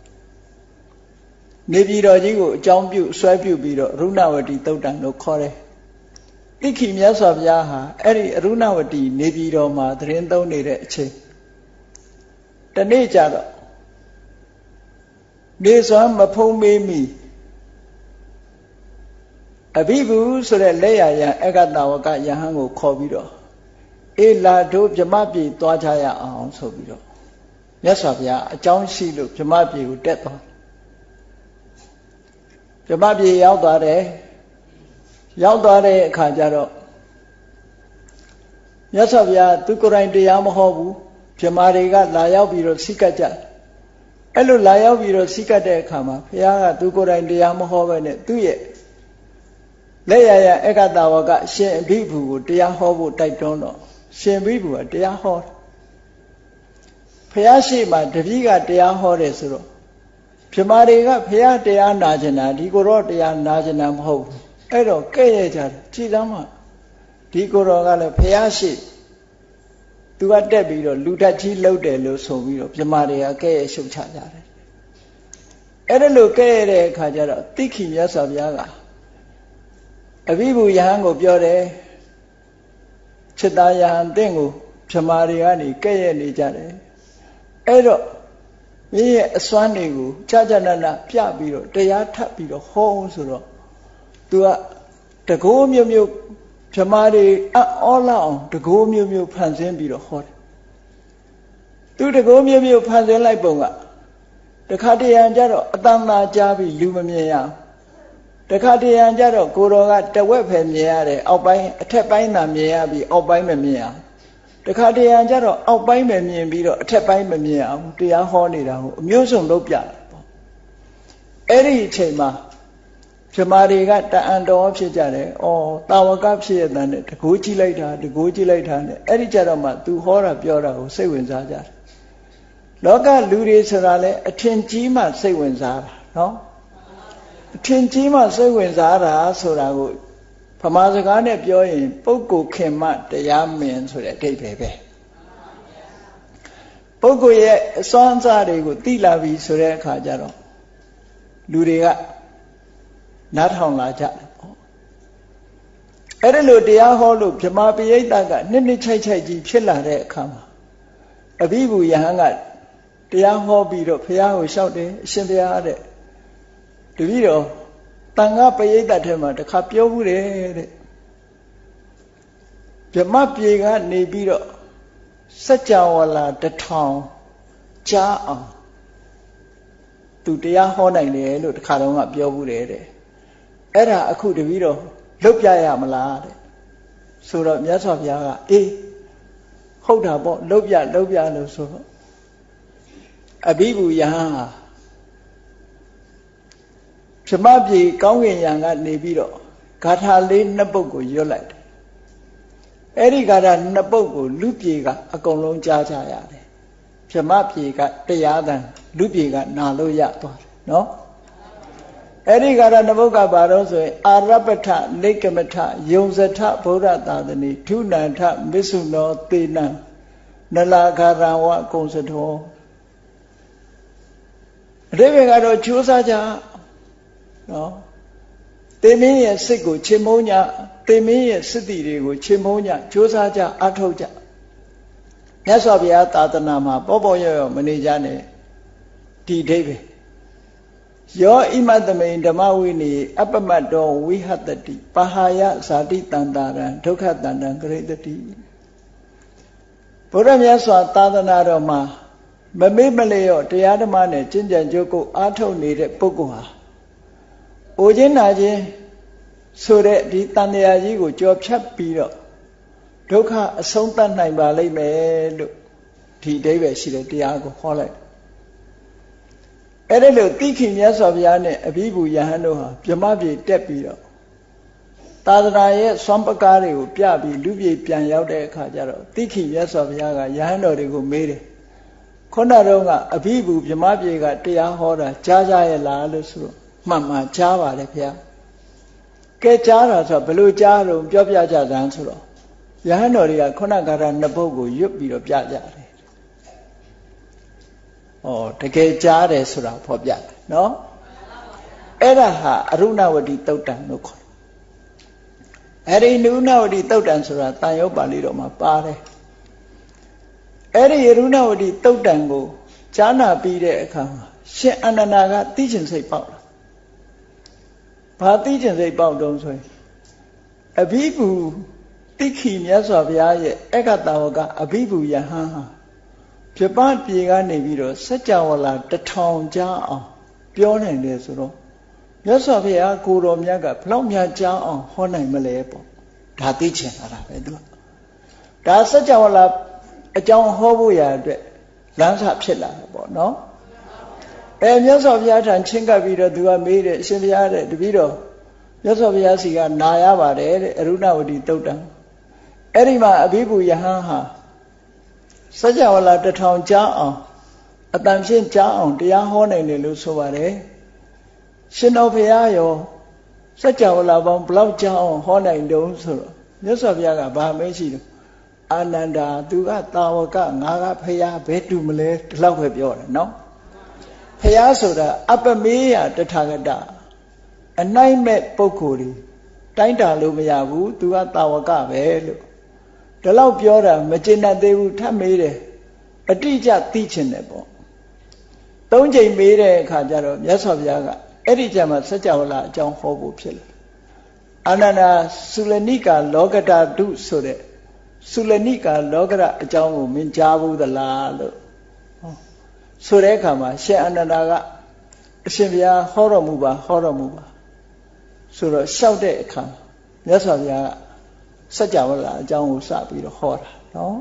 [SPEAKER 1] ကနေပြည်တော်ကြီးကိုအကြောင်းပြုဆွဲပြုပြီးတော့အရုဏဝတီသုတ်တံလို့ခေါ်တယ်တိခိမြတ်စွာဘုရားဟာအဲ့ဒီအရုဏဝတီနေပြည်တော်မှာသတင်းသုံးနေတဲ့အချိန်တနေ့ကျတော့နေစွမ်းမဖုံးမေးမိအဘိဗုဆိုတဲ့လက်ရယံအက္ကတဝကယဟန်ကိုခေါ်ပြီးတော့အေးလာတို့ဗြဟ္မပြည်သွားကြရအောင်ဆိုပြီးတော့မြတ်စွာဘုရားအကြောင်းရှိလို့ဗြဟ္မပြည်ကိုတက်သွားဗြဟ္မပြည်ရောက်သွားတယ်ရောက်သွားတဲ့အခါကျတော့မြတ်စွာဘုရားသူကိုယ်တိုင်တရားမဟောဘူးဗြဟ္မာတွေကလာရောက်ပြီးတော့စိကတ်ကြအဲ့လိုလာရောက်ပြီးတော့စိကတ်တဲ့အခါမှာဘုရားကသူကိုယ်တိုင်တရားမဟောပဲနဲ့သူ့ရဲ့လက်ရရအက္ခတဝကအရှင်အဘိဓုကိုတရားဟောဖို့တိုက်တွန်းတော့ရှင်အဘိဓုကတရားဟောတယ်ဘုရားရှိမှတပည့်ကတရားဟောတယ်ဆိုတော့ဗြဟ္မာတွေကဘုရားတရားနာကျင်တာဒီကိုယ်တော့တရားနာကျင်တာမဟုတ်ဘူးအဲ့တော့ကဲ့ရဲ့ကြတယ်ကြည်သမ်းမှဒီကိုယ်တော်ကလည်းဘုရားရှိသူကတက်ပြီးတော့လူတက်ကြီးလှုပ်တယ်လို့ဆိုပြီးတော့ဗြဟ္မာတွေကကဲ့ရဲ့ရှုတ်ချကြတယ်အဲ့ဒါလို့ကဲ့ရဲ့တဲ့အခါကျတော့တိခိမြတ်စွာဘုရားကအဘိဓုယဟန်ကိုပြောတယ်จิตายဟန်တင့်ကိုဗြဟ္မာတွေကနေကဲ့ရဲ့နေကြတယ်အဲ့တော့မင်းရဲ့အစွမ်းတွေကိုကြာကြာနာနာပြပြီးတော့တရားထပ်ပြီးတော့ဟောဆိုတော့ तू ကတကိုးမျိုးမျိုးဗြဟ္မာတွေအော်လောက်အောင်တကိုးမျိုးမျိုးဖန်ဆင်းပြီးတော့ဟောတယ် तू တကိုးမျိုးမျိုးဖန်ဆင်းလိုက်ပုံကတခါတရံကြတော့အတန်သာကြားပြီးလူမမြင်ရအောင်တခါတရံကြတော့ကိုတော်ကတဝက်ပဲမြင်ရတယ်အောက်ပိုင်းအထက်ပိုင်းသာမြင်ရပြီးအောက်ပိုင်းမမြင်အောင်တခါတရံကြတော့အောက်ပိုင်းပဲမြင်ပြီးတော့အထက်ပိုင်းမမြင်အောင်တရားဟောနေတာကိုအမျိုးစုံလုပ်ပြတယ်ပေါ့အဲ့ဒီအချိန်မှာဗြဟ္မာတွေကတအံတော်ဖြစ်ကြတယ်ဩတာဝကဖြစ်ရတဲ့တကိုးကြည့်လိုက်တာတကိုးကြည့်လိုက်တာနဲ့အဲ့ဒီကြတော့မှ तू ဟောတာပြောတာကိုစိတ်ဝင်စားကြတယ်လောကလူတွေဆိုတာလဲအထင်ကြီးမှစိတ်ဝင်စားတာနော်အထင်ကြီးမှစိတ်ဝင်စားတာဆိုတာကိုဗမာစကားနဲ့ပြောရင်ပုဂ္ဂိုလ်ခင်မတရားမင်းဆိုတဲ့အဓိပ္ပာယ်ပဲပုဂ္ဂိုလ်ရဲ့အစွမ်းအစတွေကိုသိလာပြီဆိုတဲ့အခါကျတော့လူတွေကနားထောင်လာကြတယ်ပေါ့အဲ့ဒါလို့တရားဟောလို့ဗြဟ္မာပရိသတ်ကနှစ်နှစ်ချိုက်ချိုက်ကြီးဖြစ်လာတဲ့အခါမှာအဘိဓုယဟန်ကတရားဟောပြီးတော့ဘုရားကိုလျှောက်တယ်အရှင်ဘုရားတဲ့တပည့်တော်တန်ခါပရိသတ်ထဲမှာတစ်ခါပြောဘူးတယ်တဲ့ဗြဟ္မပြေကနေပြီးတော့စัจ java လာတထောင်ကြားအောင်သူတရားဟောနိုင်တယ်လို့တစ်ခါတော့ကပြောဘူးတယ်တဲ့အဲ့ဒါအခုတပည့်တော်လုတ်ပြရမလားတဲ့ဆိုတော့မြတ်စွာဘုရားကအေးဟုတ်တာပေါ့လုတ်ပြလုတ်ပြလို့ဆိုတော့အဘိဓုယဟန်ဟာဗြဟ္မပြေကောင်းကင်ယံကနေပြီးတော့ဂါထာလေးနှစ်ပုဒ်ကိုရွတ်လိုက်တယ်အဲ့ဒီဂါထာနှစ်ပုဒ်ကိုလူပြေကအကုန်လုံးကြားကြရတယ်ဗြဟ္မပြေကတရားသံလူပြေကနာလို့ရသွားတယ်နော်အဲ့ဒီဂါထာနှစ်ပုဒ်ကဘာလို့ဆိုရင်အာရပထလိကမထယုံဇထဗုဒ္ဓသာသနိထုနန္ထမစ္ဆုနောသေနံနလာဂါရဝကုံစထောအတိပ္ပယ်ကတော့ကြိုးစားကြနော်သေမင်းရဲ့စိတ်ကိုချေမုန်းကြသေမင်းရဲ့စိတ္တိတွေကိုချေမုန်းကြကြိုးစားကြအထောက်ကြမြတ်စွာဘုရားသာသနာမှာပေါ်ပေါ်ရော့ရော့မနေကြနဲ့ဒီအဓိပ္ပာယ်ယောဣမတမိန်ဓမ္မဝိနည်းအပမတ္တောဝိဟတတိပဟာယဇာတိတန္တာရံဒုက္ခတန္တံဂရိတတိဘုရားမြတ်စွာသာသနာတော်မှာမမေ့မလျော့တရားဓမ္မနဲ့ကျင့်ကြံကြိုးကိုအားထုတ်နေတဲ့ပုဂ္ဂိုလ်ဟာအိုခြင်းနာခြင်းဆိုတဲ့ဒီတန်တရားကြီးကိုကြော်ဖြတ်ပြီးတော့ဒုက္ခအဆုံးသတ်နိုင်ပါလိမ့်မယ်လို့ဒီအဓိပ္ပာယ်ရှိတဲ့တရားကိုဟောလိုက်အဲ့ဒါလို့တိခိမြတ်စွာဘုရားနဲ့အဘိဓုယဟန်တို့ဟာဗြဟ္မပြေတက်ပြီးတော့သာသနာရဲ့စွမ်းပကားတွေကိုပြပြီးလူပြေပြန်ရောက်တဲ့အခါကျတော့တိခိမြတ်စွာဘုရားကယဟန်တော်တွေကိုမေးတယ်ခုနတော့ကအဘိဓုဗြဟ္မပြေကတရားဟောတာကြားကြရဲ့လားလို့ဆိုတော့မှန်မှန်ကြားပါတယ်ဗျာကဲကြားတာဆိုတော့ဘယ်လိုကြားတော့ပြောပြကြသန်းဆိုတော့ယဟန်တော်တွေကခုနကရာနှစ်ပုဒ်ကိုရွတ်ပြီးတော့ပြကြတယ်ဩတကယ်ကြားတယ်ဆိုတာဖော်ပြတယ်နော်အဲ့ဒါဟာအရုဏဝတီတုတ်တံလို့ခေါ်တယ်အဲ့ဒီနုဏဝတီတုတ်တံဆိုတာတန်ရုပ်ပါဠိတော်မှာပါတယ်အဲ့ဒီအရုဏဝတီတုတ်တံကိုကြားနာပြီးတဲ့အခါမှာရှင်အနန္ဒာကသိကျင်စိတ်ပေါက်လာဘာသိကျင်စိတ်ပေါက်တုံးဆိုရင်အဘိဓုတိခိမြတ်စွာဘုရားရဲ့အက္ခတဝကအဘိဓုယဟန်ဟာပြပပြေကနေပြီးတော့စัจ java လာတထောင်ကြားအောင်ပြောနိုင်တယ်ဆိုတော့မြတ်စွာဘုရားကိုတော်မြတ်ကဘလောက်များကြားအောင်ဟောနိုင်မလဲပေါ့ဒါသိချင်လာတာပဲသူကဒါစัจ java လာအကြောင်းဟောဖို့ရအတွက်လမ်းစာဖြစ်လာတယ်ပေါ့နော်အဲမြတ်စွာဘုရားထံချင်းကပ်ပြီးတော့သူကမေးတယ်အရှင်ဘုရားတဲ့တပည့်တော်မြတ်စွာဘုရားစီကနာရပါတယ်တဲ့အရုဏဝတီတုတ်တံအဲ့ဒီမှာအဘိဓုယဟန်ဟာစัจ java လာတစ်ထောင်ကြားအောင်အတန်ဖြင့်ကြားအောင်တရားဟောနိုင်တယ်လို့ဆိုပါတယ်ရှင်တော်ဘုရားရောစัจ java လာပေါင်းဘလောက်ကြားအောင်ဟောနိုင်တုံးဆိုတော့မြတ်စွာဘုရားကဘာမေးရှိတယ်အာနန္ဒာသူကတာဝကငါကဖရာဘယ်တူမလဲဒီလောက်ပဲပြောတယ်နော်ဖရာဆိုတာအပမေယတထာဂတအနိုင်မဲ့ပုဂ္ဂိုလ်တွေတိုင်းတာလို့မရဘူးသူကတာဝကပဲလို့ဒီလောက်ပြောတာမကျေနပ်သေးဘူးထပ်မေးတယ်အတိအကျသိချင်တယ်ပေါ့သုံးချိန်မေးတဲ့အခါကျတော့မြတ်စွာဘုရားကအဲ့ဒီကျမှစัจ java လာအကြောင်းဟောဖို့ဖြစ်လာအာနန္ဒာသုလနိကာလောကတာတုဆိုတဲ့သုလနိကာလောကရအကြောင်းကိုမင်းကြားဘူးသလားလို့ဆိုတဲ့အခါမှာရှင်အာနန္ဒာကအရှင်ဘုရားဟောတော်မူပါဟောတော်မူပါဆိုတော့လျှောက်တဲ့အခါမြတ်စွာဘုရားကစัจ java လာအကြောင်းကိုစပြီးတော့ဟောတာနော်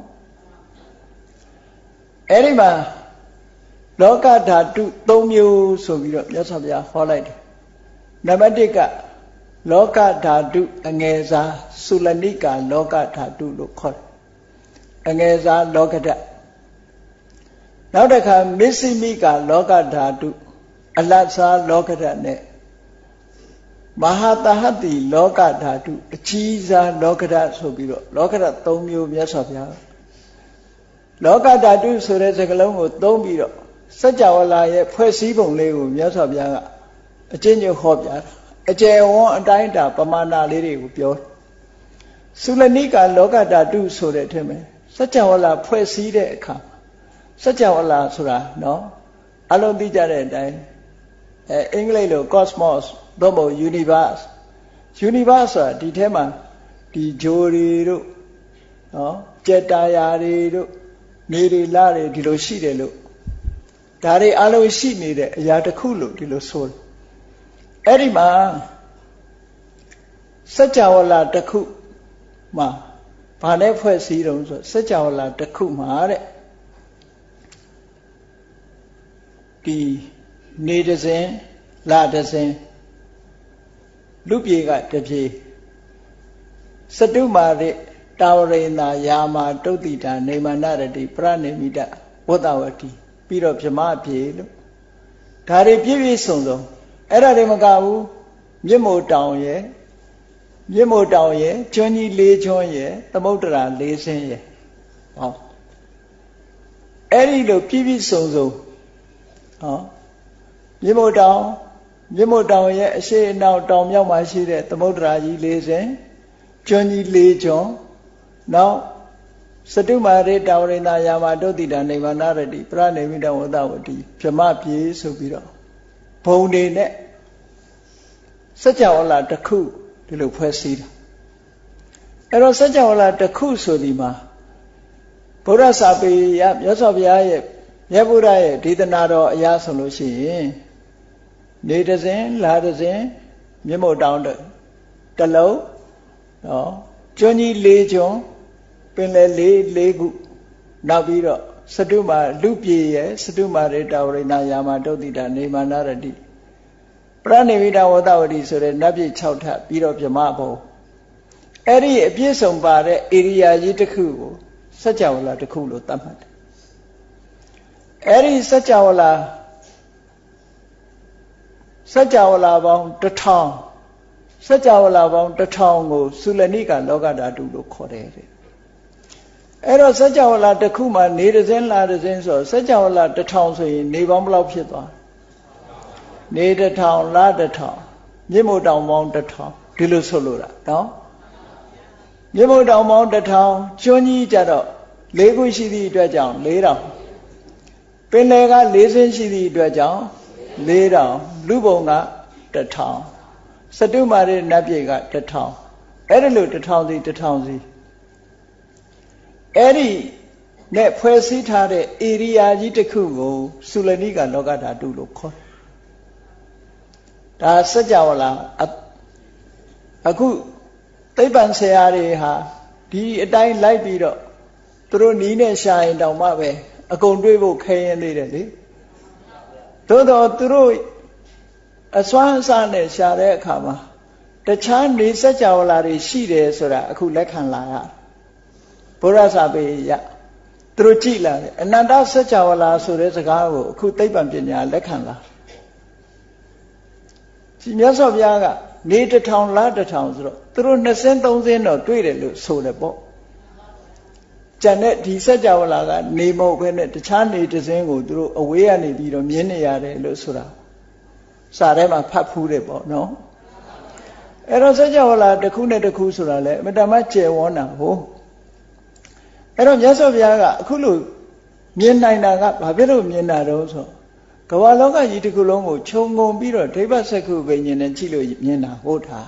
[SPEAKER 1] အဲ့ဒီမှာလောကဓာတုသုံးမျိုးဆိုပြီးတော့မြတ်စွာဘုရားဟောလိုက်တယ်နံပါတ်တစ်ကလောကဓာတုအငယ်စားသုလနိကာလောကဓာတုလို့ခေါ်တယ်အငယ်စားလောကဓာတ်နောက်တစ်ခါမစ္စည်းမိကာလောကဓာတုအလတ်စားလောကဓာတ်နဲ့မဟာတဟတိလောကဓာတုအကြီးစားလောကဓာတ်ဆိုပြီးတော့လောကဓာတ်သုံးမျိုးမြတ်စွာဘုရားလောကဓာတုဆိုတဲ့စကားလုံးကိုသုံးပြီးတော့စัจ java လာရဲ့ဖွဲ့စည်းပုံလေးကိုမြတ်စွာဘုရားကအကျဉ်းချုပ်ဟောပြတာအကျယ်ဝန်းအတိုင်းအတာပမာဏလေးတွေကိုပြောသုလနိကာလောကဓာတုဆိုတဲ့အထက်မှာစัจ java လာဖွဲ့စည်းတဲ့အခါစัจ java လာဆိုတာနော်အလုံးသိကြတဲ့အတိုင်းအဲအင်္ဂလိပ်လို cosmos တော့မဟုတ် universe universe ဆိုတာဒီထဲမှာဒီဂျိုတွေတို့နော်ကြက်တာယာတွေတို့နေတွေလတွေဒီလိုရှိတယ်လို့ဒါတွေအလုံးရှိနေတဲ့အရာတစ်ခုလို့ဒီလိုဆိုတယ်အဲ့ဒီမှာစัจ java လာတစ်ခုမှာဘာနဲ့ဖွဲ့စည်းတုံးဆိုစัจ java လာတစ်ခုမှာတဲ့ဒီနေတစ်စင်းလတစ်စင်းလူပြေကတစ်ပြေစတုမာရိတာဝရိန္ဒာယာမာတုတ်တိတာနေမန္တရတိပရဏိမိတဝတ္တဝတိပြီးတော့ဗြဟ္မပြေလို့ဒါတွေပြည့်ပြည့်စုံစုံအဲ့ဒါတွေမကဘူးမြင့်မို့တောင်ရဲ့မြင့်မို့တောင်ရဲ့ကျွန်းကြီးလေးကျွန်းရဲ့သမုဒ္ဒရာလေးစင်းရဲ့ဟောအဲ့ဒီလိုပြည့်ပြည့်စုံစုံဟောမြင့်မို့တောင်မြင့်မို့တောင်ရဲ့အရှိအနောက်တောင်မြောက်မှာရှိတဲ့သမုဒ္ဒရာကြီးလေးစင်းကျွန်းကြီးလေးကျွန်းနောက်စတုမာရိတာဝရိန္ဒာယာမတုတ်တိတာနိဗ္ဗာနရတိပရဏိမိတဝတ္တဝတိဗြဟ္မပြေဆိုပြီးတော့ဘုံတွေနဲ့စัจ java လာတစ်ခုဒီလိုဖွဲ့စည်းတာအဲ့တော့စัจ java လာတစ်ခုဆိုဒီမှာဗုဒ္ဓစာပေရမြတ်စွာဘုရားရဲ့မြတ်ဗုဒ္ဓရဲ့ဒေသနာတော်အရာဆိုလို့ရှိရင်နေတစ်စင်းလာတစ်စင်းမြတ်မို့တောင်းတစ်လုံးနော်ကျွန်းကြီးလေးကျွန်းပင်လယ်လေးလေးခုနောက်ပြီးတော့စတုမာလူပြေရဲ့စတုမာရိတာဝရိန္ဒာယာမတုတ်တိတာနေမန္တရတိပရဏိမိတဝတ္တဝတိဆိုတဲ့နတ်ပြည်၆ထပ်ပြီးတော့ဗြဟ္မဘုံအဲ့ဒီအပြည့်စုံပါတဲ့ဧရိယာကြီးတစ်ခုကိုစัจ java လာတစ်ခုလို့သတ်မှတ်တယ်အဲ့ဒီစัจ java လာစัจ java လာပေါင်းတစ်ထောင်စัจ java လာပေါင်းတစ်ထောင်ကိုသုလနိကာလောကဓာတုလို့ခေါ်တယ်တဲ့အဲ့တော့စัจ java လာတစ်ခုမှာနေတစ်စင်းလာတစ်စင်းဆိုတော့စัจ java လာတစ်ထောင်ဆိုရင်နေပေါင်းဘယ်လောက်ဖြစ်သွားနေတစ်ထောင်လာတစ်ထောင်မြင့်မို့တောင်ပေါင်းတစ်ထောင်ဒီလိုဆိုလို့တာနော်မြင့်မို့တောင်ပေါင်းတစ်ထောင်ကျွန်းကြီးကြတော့လေးခုရှိသည့်အတွက်ကြောင့်လေးထောင်ပင်လယ်ကလေးစင်းရှိသည့်အတွက်ကြောင့်လေးထောင်လူဘုံကတစ်ထောင်စတုမာရိနတ်ပြည်ကတစ်ထောင်အဲ့ဒါလို့တစ်ထောင်စီတစ်ထောင်စီအဲ့ဒီနဲ့ဖွဲ့စည်းထားတဲ့ဧရိယာကြီးတစ်ခုကိုသုလနိကာလောကဓာတုလို့ခေါ်ဒါစัจ java လာအခုသိပ္ပံဆရာတွေဟာဒီအတိုင်းလိုက်ပြီးတော့သူတို့နီးနဲ့ရှာရင်တောင်မှပဲအကုန်တွေးဖို့ခဲရင်သေးတယ်လေသို့တော့သူတို့အစွမ်းအစနဲ့ရှာတဲ့အခါမှာတခြားနေစัจ java လာတွေရှိတယ်ဆိုတာအခုလက်ခံလာရဘုရားစာပေရသူတို့ကြည်လာတယ်အနန္တစัจ java လာဆိုတဲ့စကားကိုအခုသိပ္ပံပညာလက်ခံလာဒီမြတ်စွာဘုရားကနေတစ်ထောင်လတစ်ထောင်ဆိုတော့သူတို့နှစ်စင်းသုံးစင်းတော့တွေ့တယ်လို့ဆိုတယ်ပေါ့ကျန်တဲ့ဒီစัจ java လာကနေမဟုတ်ဘဲနဲ့တခြားနေတစ်စင်းကိုသူတို့အဝေးကနေပြီးတော့မြင်နေရတယ်လို့ဆိုတာစာထဲမှာဖတ်ဖူးတယ်ပေါ့နော်အဲ့တော့စัจ java လာတစ်ခုနဲ့တစ်ခုဆိုတာလေအမတမကျယ်ဝန်းတာဟုတ်အဲ့တော့မြတ်စွာဘုရားကအခုလို့မြင်နိုင်တာကဘာဖြစ်လို့မြင်တာတော့ဆိုကမ္ဘာလောကကြီးတစ်ခုလုံးကိုခြုံငုံပြီးတော့ဒိဗ္ဗစက္ခုပင်ဉ္နဲ့ကြည့်လို့မြင်တာဟုတ်တာ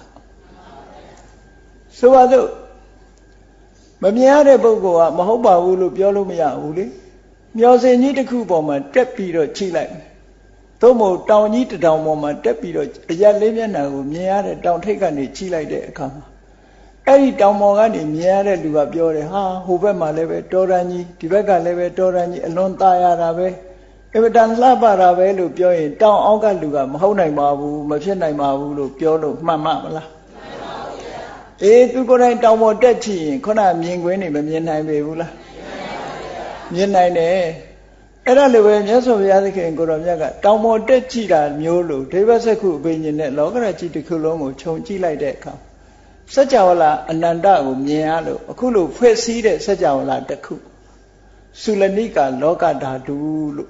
[SPEAKER 1] ဆိုပါစို့မမြင်ရတဲ့ပုဂ္ဂိုလ်ကမဟုတ်ပါဘူးလို့ပြောလို့မရဘူးလေမျောစင်ကြီးတစ်ခုပေါ်မှာတက်ပြီးတော့ကြည့်လိုက်သို့မဟုတ်တောင်ကြီးတစ်တောင်ပေါ်မှာတက်ပြီးတော့အရက်လေးမျက်နှာကိုမြင်ရတဲ့တောင်ထိပ်ကနေကြည့်လိုက်တဲ့အခါမှာအဲ့ဒီတောင်ပေါ်ကနေမြင်ရတဲ့လူကပြောတယ်ဟာဟိုဘက်မှာလည်းပဲတောရန်ကြီးဒီဘက်ကလည်းပဲတောရန်ကြီးအလွန်ตายရတာပဲအမတန်လှပတာပဲလို့ပြောရင်တောင်အောက်ကလူကမဟုတ်နိုင်ပါဘူးမဖြစ်နိုင်ပါဘူးလို့ပြောလို့မှန်မှမလားမှန်ပါဘူးဗျာအေးသူကိုယ်တိုင်တောင်ပေါ်တက်ချင်ရင်ခုနမြင်ကွင်းနေမမြင်နိုင်ပေဘူးလားမြင်နိုင်တယ်အဲ့ဒါလိုပဲမြတ်စွာဘုရားသခင်ကိုတော်မြတ်ကတောင်ပေါ်တက်ကြည့်တာမျိုးလို့ဒိဗ္ဗစက္ခုအဘိညာဉ်နဲ့လောကရကြီးတစ်ခုလုံးကိုခြုံကြည့်လိုက်တဲ့အခါစัจ java လာအနန္တကိုမြင်ရလို့အခုလို့ဖွဲ့စည်းတဲ့စัจ java လာတစ်ခုသုလနိကလောကဓာတုလို့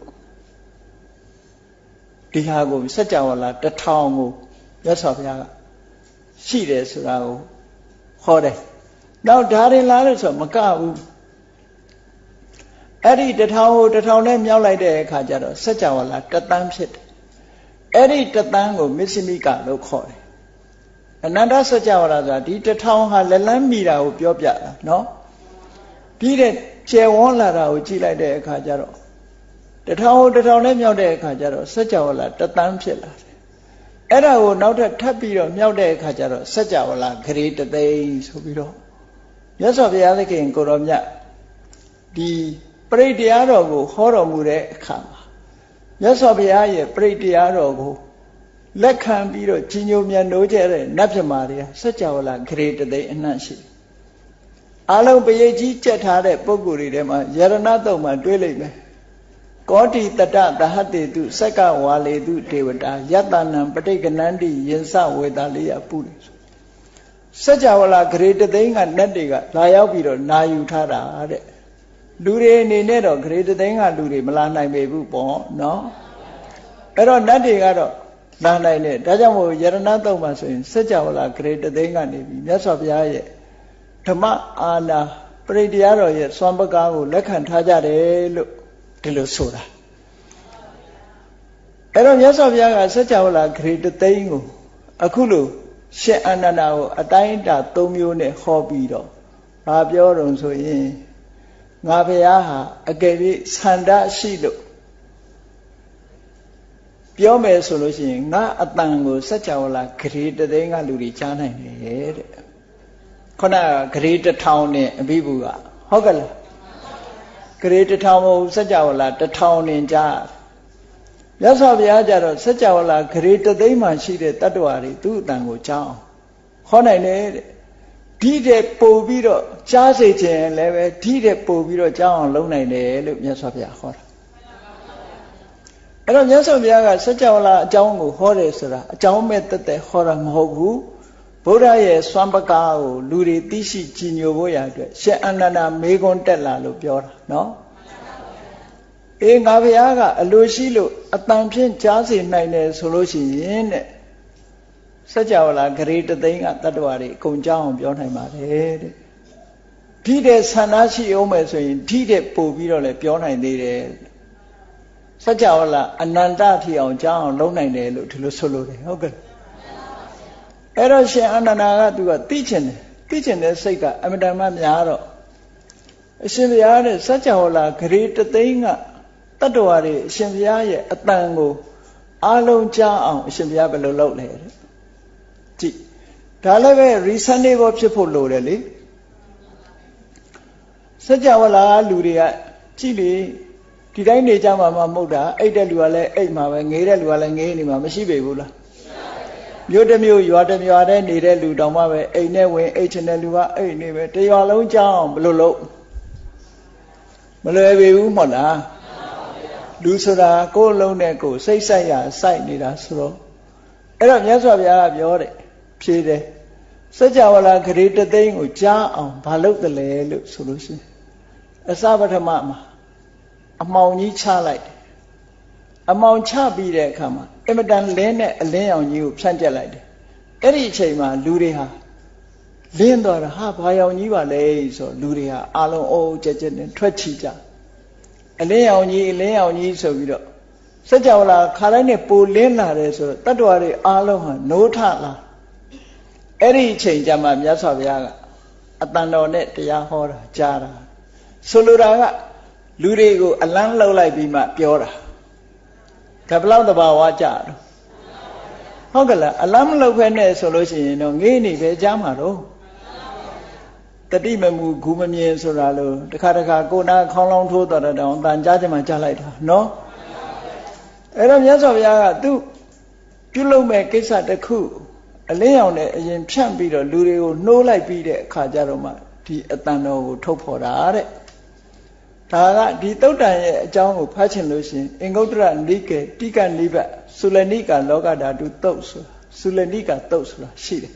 [SPEAKER 1] ဒီဟာကိုစัจ java လာတစ်ထောင်ကိုမြတ်စွာဘုရားကရှိတယ်ဆိုတာကိုဟောတယ်နောက်ဓာရင်လာလို့ဆိုမကဘူးအဲ့ဒီတစ်ထောင်ကိုတစ်ထောင်နဲ့မြောက်လိုက်တဲ့အခါကျတော့စัจ java လာတစ်သန်းဖြစ်တယ်အဲ့ဒီတစ်သန်းကိုမစ္စမိကလို့ခေါ်တယ်အနန္တစัจ java လာဆိုတာဒီတစ်ထောင်ဟာလက်လန်းမိတာကိုပြောပြတာနော်ပြီးတဲ့ကျယ်ဝန်းလာတာကိုကြည့်လိုက်တဲ့အခါကျတော့တစ်ထောင်ကိုတစ်ထောင်နဲ့မြောက်တဲ့အခါကျတော့စัจ java လာတစ်သန်းဖြစ်လာတယ်အဲ့ဒါကိုနောက်ထပ်ထပ်ပြီးတော့မြောက်တဲ့အခါကျတော့စัจ java လာဂရေတသိန်းဆိုပြီးတော့မြတ်စွာဘုရားသခင်ကိုတော်မြတ်ဒီပရိတရားတော်ကိုဟောတော်မူတဲ့အခါမှာမြတ်စွာဘုရားရဲ့ပရိတရားတော်ကိုလက်ခံပြီးတော့ကြီးညိုမြတ်နိုးကြတဲ့နတ်မြမာတွေကစัจ java လာဂရေတသိန်းအနှံ့ရှိအလုံးပရိတ်ကြီးကြက်ထားတဲ့ပုဂ္ဂိုလ်တွေထဲမှာယရဏတုံမှာတွေးလိုက်မယ်ကောတိတတသဟတေတုစက္ကဝါလေတုဒေဝတာယတနံပဋိကနန္တိယင်္စဝေတာလေးရပုလေစัจ java လာဂရေတသိန်းကနတ်တွေကလာရောက်ပြီးတော့နာယူထားတာတဲ့လူတွေအနေနဲ့တော့ဂရေတသိန်းကလူတွေမလာနိုင်ပေဘူးပေါ့နော်အဲ့တော့နတ်တွေကတော့လာနိုင်တယ်ဒါကြောင့်မို့ယရဏတုံမှာဆိုရင်စัจ java လာဂရေတသိန်းကနေပြီးမြတ်စွာဘုရားရဲ့ဓမ္မအာနာပရိတရားတော်ရဲ့စွမ်းပကားကိုလက်ခံထားကြတယ်လို့ဒီလိုဆိုတာအဲ့တော့မြတ်စွာဘုရားကစัจ java လာဂရေတသိန်းကိုအခုလို့ရှင်အာနန္ဒာကိုအတိုင်းအတာသုံးမျိုးနဲ့ဟောပြီးတော့ဘာပြောတုံဆိုရင်ငါဘုရားဟာအကယ်၍ဆန္ဒရှိလို့ပြောမယ်ဆိုလို့ရှိရင်ငါအတန်ကိုစัจ java လာဂရေတသိန်းကလူတွေကြားနိုင်တယ်တဲ့ခုနကဂရေတစ်ထောင်နဲ့အဘိဗုကဟုတ်ကဲ့လားဂရေတစ်ထောင်မဟုတ်စัจ java လာတစ်ထောင်နဲ့ကြားမြတ်စွာဘုရားကြတော့စัจ java လာဂရေတသိန်းမှရှိတဲ့တတ္တဝါတွေသူ့အတန်ကိုကြားအောင်ဟောနိုင်တယ်တဲ့ဒီတဲ့ပို့ပြီးတော့ကြားစေခြင်းလည်းပဲဒီတဲ့ပို့ပြီးတော့ကြားအောင်လုပ်နိုင်တယ်လို့မြတ်စွာဘုရားဟောတာအဲ့တော့မြတ်စွာဘုရားကစัจ java လာအကြောင်းကိုဟောတယ်ဆိုတာအကြောင်းမဲ့တက်တက်ဟောတာမဟုတ်ဘူးဗုဒ္ဓရဲ့စွမ်းပကားကိုလူတွေသိရှိကြည်ညိုဖို့ရအတွက်ရှင်အာနန္ဒာမေခွန်းတက်လာလို့ပြောတာနော်အေးငါဘုရားကအလိုရှိလို့အတန်ဖြင့်ကြားစေနိုင်တယ်ဆိုလို့ရှိရင်တဲ့စัจ java လာဂရေတသိန်းကတတ္တဝါတွေအကုန်ကြားအောင်ပြောနိုင်ပါတယ်တဲ့ဒီတဲ့ဆန္ဒရှိအောင်မယ်ဆိုရင်ဒီတဲ့ပို့ပြီးတော့လည်းပြောနိုင်သေးတယ်စัจ java လာအနန္တထီအောင်ကြားအောင်လုပ်နိုင်တယ်လို့ဒီလိုဆိုလို့တယ်ဟုတ်ကဲ့အဲ့တော့ရှင်အာနန္ဒာကသူကသိချင်တယ်သိချင်တဲ့စိတ်ကအမတန်မှများတော့အရှင်ဘုရားတဲ့စัจ java လာဂရေတသိန်းကတတ္တဝါတွေအရှင်ဘုရားရဲ့အတန်ကိုအားလုံးကြားအောင်အရှင်ဘုရားဘယ်လိုလုပ်လဲတဲ့ကြည့်ဒါလည်းပဲ reasonable ဖြစ်ဖို့လိုတယ်လေစစัจ java လာလူတွေကကြည့်လေဒီတိုင်းနေကြမှာမဟုတ်တာအိတ်တဲ့လူကလည်းအိတ်မှာပဲငေးတဲ့လူကလည်းငေးနေမှာမရှိပေဘူးလားမြို့တစ်မြို့ရွာတစ်ရွာတဲ့နေတဲ့လူတောင်မှပဲအိမ်နဲ့ဝင်အိတ်ချင်တဲ့လူကအိတ်နေပဲတရွာလုံးကြောင်းဘလို့လို့မလွယ်ပေဘူးမဟုတ်လားလူဆိုတာကိုယ်လုံးနဲ့ကိုယ်စိတ်ဆိုင်ရစိုက်နေတာဆိုတော့အဲ့တော့မြတ်စွာဘုရားကပြောတယ်ဖြေတယ်စัจ java လာဂရေတသိန်းကိုကြားအောင်ဘာလုပ်တယ်လဲလို့ဆိုလို့ရှိရင်အစပထမမှာအမှောင်ကြီးချလိုက်တယ်အမှောင်ချပြီးတဲ့အခါမှာအမတန်လင်းတဲ့အလင်းရောင်ကြီးကိုဖြန့်ကျက်လိုက်တယ်အဲ့ဒီအချိန်မှာလူတွေဟာလင်းသွားတာဟာဘာရောင်ကြီးပါလဲဆိုလူတွေဟာအလုံးအိုးကြက်ကြက်နဲ့ထွက်ချီကြအလင်းရောင်ကြီးအလင်းရောင်ကြီးဆိုပြီးတော့စัจ java လာခါတိုင်းနဲ့ပိုလင်းလာတယ်ဆိုတော့တတ္တဝါတွေအလုံးဟာနိုးထလာအဲ့ဒီအချိန်ကျမှမြတ်စွာဘုရားကအတန်တော်နဲ့တရားဟောတာကြားတာဆိုလိုတာကလူတွေကိုအလန်းလှုပ်လိုက်ပြီးမှပြောတာဒါဘလောက်တဘာဝကြတော့ဟုတ်ကလားအလန်းမလှုပ်ခဲနဲ့ဆိုလို့ရှိရင်တော့ငေးနေပဲကြားမှာတော့တတိမမူဂူမမြင်ဆိုတာလို့တခါတခါကိုနာခေါင်းလောင်းထိုးတော်တောင်တန်ကြားချင်မှကြားလိုက်တာနော်အဲ့တော့မြတ်စွာဘုရားကသူပြုလုပ်မဲ့ကိစ္စတစ်ခုအလင်းရောင်နဲ့အရင်ဖြန့်ပြီးတော့လူတွေကိုနှိုးလိုက်ပြီးတဲ့အခါကျတော့မှဒီအတန်တော်ကိုထုတ်ဖော်တာတဲ့ဒါကဒီတုတ်တန်ရဲ့အကြောင်းကိုဖတ်ချင်လို့ရှိရင်အင်္ဂုတ္တရနိကေတိကနိဗ္ဗသုလနိကလောကဓာတုတုတ်ဆိုတာသုလနိကတုတ်ဆိုတာရှိတယ်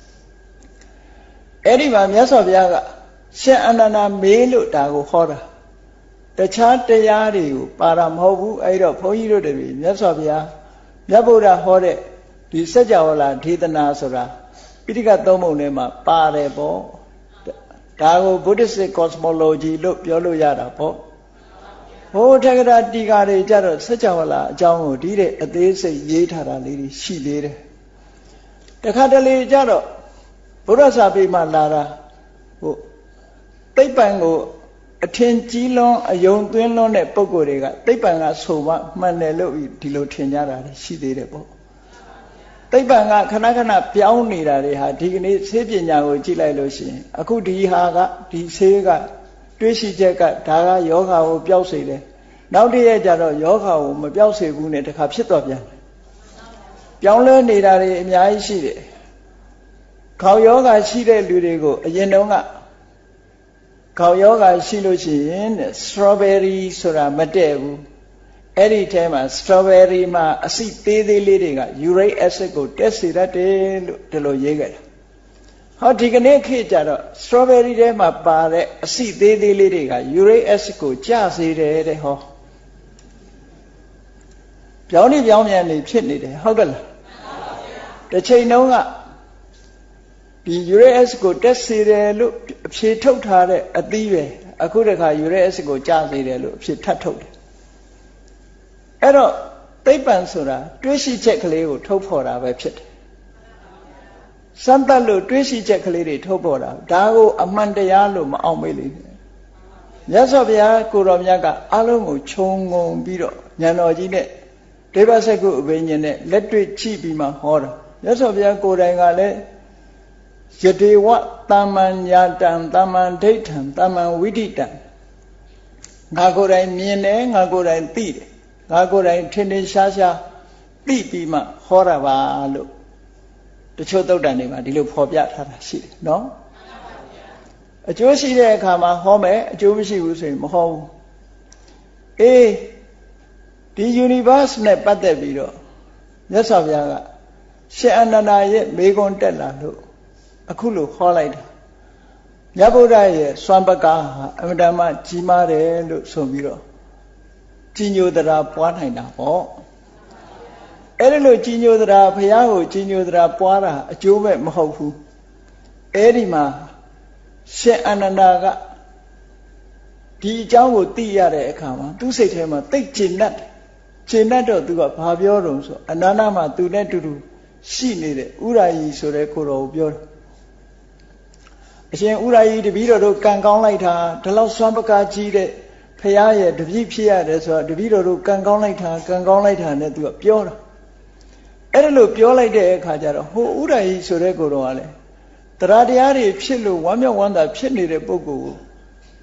[SPEAKER 1] အဲ့ဒီမှာမြတ်စွာဘုရားကရှင်အနန္ဒာမေးလို့ဒါကိုဟောတာတခြားတရားတွေကိုပါတာမဟုတ်ဘူးအဲ့တော့ဘုန်းကြီးတို့တပည့်မြတ်စွာဘုရားမြတ်ဗုဒ္ဓဟောတဲ့ဒီစัจ java လာဒေသနာဆိုတာပိဋကသုံးပုံထဲမှာပါတယ်ပေါ့ဒါကို Buddhist cosmology လို့ပြောလို့ရတာပေါ့ဘုထက်ကရာတီကာတွေကြတော့စัจ java လာအကြောင်းကိုဒီတဲ့အသေးစိတ်ရေးထားတာလေးရှိသေးတယ်တခါတလေကြတော့ဘုရားစာပေမှာလာတာဟိုသိပ္ပံကိုအထင်ကြီးလွန်းအယုံသွင်းလွန်းတဲ့ပုဂ္ဂိုလ်တွေကသိပ္ပံကဆိုမှမှန်တယ်လို့ဒီလိုထင်ကြတာရှိသေးတယ်ပေါ့သိပ္ပံကခဏခဏပြောင်းနေတာတွေဟာဒီကနေ့ဆေးပညာကိုကြည့်လိုက်လို့ရှိရင်အခုဒီဟာကဒီဆေးကတွေးရှိချက်ကဒါကယောဂါကိုပျောက်စေတယ်နောက်တည့်ရက်ကျတော့ယောဂါကိုမပျောက်စေဘူးနဲ့တခါဖြစ်သွားပြန်တယ်ပြောင်းလဲနေတာတွေအများကြီးရှိတယ်ခေါင်းယောဂါရှိတဲ့လူတွေကိုအရင်တုန်းကခေါင်းယောဂါရှိလို့ရှိရင် strawberry ဆိုတာမတည့်ဘူးအဲ့ဒီထဲမှာ strawberry မှာအဆီသေးသေးလေးတွေက uric acid ကိုတက်စေတတ်တယ်လို့ဒီလိုရေးခဲ့တာဟောဒီကနေ့ခေတ်ကျတော့ strawberry ထဲမှာပါတဲ့အဆီသေးသေးလေးတွေက uric acid ကိုကျစေတယ်တဲ့ဟောပြောင်းနေပြောင်းပြန်နေဖြစ်နေတယ်ဟုတ်ကဲ့လားတစ်ချိန်တုန်းကဒီ uric acid ကိုတက်စေတယ်လို့အဖြေထုတ်ထားတဲ့အသီးပဲအခုတခါ uric acid ကိုကျစေတယ်လို့အဖြေထပ်ထုတ်တယ်အဲ့တော့သိပ္ပံဆိုတာတွေးရှိချက်ကလေးကိုထုတ်ဖော်တာပဲဖြစ်တယ်။စမ်းသပ်လို့တွေးရှိချက်ကလေးတွေထုတ်ဖော်တာဒါကိုအမှန်တရားလို့မအောင်မေးလိမ့်မယ်။မြတ်စွာဘုရားကိုတော်မြတ်ကအလုံးကိုခြုံငုံပြီးတော့ဉာဏ်တော်ကြီးနဲ့ဒိဗ္ဗစက္ကုအဘိညာဉ်နဲ့လက်တွေ့ကြည့်ပြီးမှဟောတာ။မြတ်စွာဘုရားကိုယ်တိုင်ကလည်းယတေဝသမ္မံညာတံသမ္မံဒိဋ္ဌံသမ္မံဝိဒိတံငါကိုယ်တိုင်မြင်တယ်ငါကိုယ်တိုင်သိတယ်ငါကိုယ်တိုင်ထင်ထင်ရှားရှားသိပြီးမှဟောတာပါလို့တချို့သုတ်တန်တွေမှာဒီလိုဖော်ပြထားတာရှိတယ်နော်အကျိုးရှိတဲ့အခါမှာဟောမယ်အကျိုးမရှိဘူးဆိုရင်မဟောဘူးအေးဒီ universe နဲ့ပတ်သက်ပြီးတော့မြတ်စွာဘုရားကရှင်အနန္ဒာရဲ့မေခွန်းတက်လာလို့အခုလိုဟောလိုက်တာမြတ်ဗုဒ္ဓရဲ့စွမ်းပကားဟာအမတ္တမကြီးမားတယ်လို့ဆိုပြီးတော့ကြီးညိုသရာပွားနိုင်တာပေါ့အဲ့ဒီလိုကြီးညိုသရာဘုရားကိုကြီးညိုသရာပွားတာအကျိုးမဲ့မဟုတ်ဘူးအဲ့ဒီမှာရှင်အနန္ဒာကဒီအကြောင်းကိုသိရတဲ့အခါမှာသူ့စိတ်ထဲမှာသိကျင်တတ်တယ်ကျင်တတ်တော့သူကဘာပြောတော့ဆိုအနန္ဒာမှာသူနဲ့တူတူရှိနေတဲ့ဥရာယီဆိုတဲ့ကိုတော်ကိုပြောတယ်အရှင်ဥရာယီတပည့်တော်တို့ကံကောင်းလိုက်တာဒီလောက်စွမ်းပကားကြီးတဲ့ဖရာရဲ့တပည့်ဖြစ်ရတယ်ဆိုတော့တပည့်တော်တို့ကံကောင်းလိုက်တာကံကောင်းလိုက်တာနဲ့သူကပြောတာအဲ့ဒါလို့ပြောလိုက်တဲ့အခါကျတော့ဟိုဥရာယီဆိုတဲ့ကိုတော်ကလည်းတရားတရားတွေဖြစ်လို့ဝမ်းမြောက်ဝမ်းသာဖြစ်နေတဲ့ပုဂ္ဂိုလ်ကို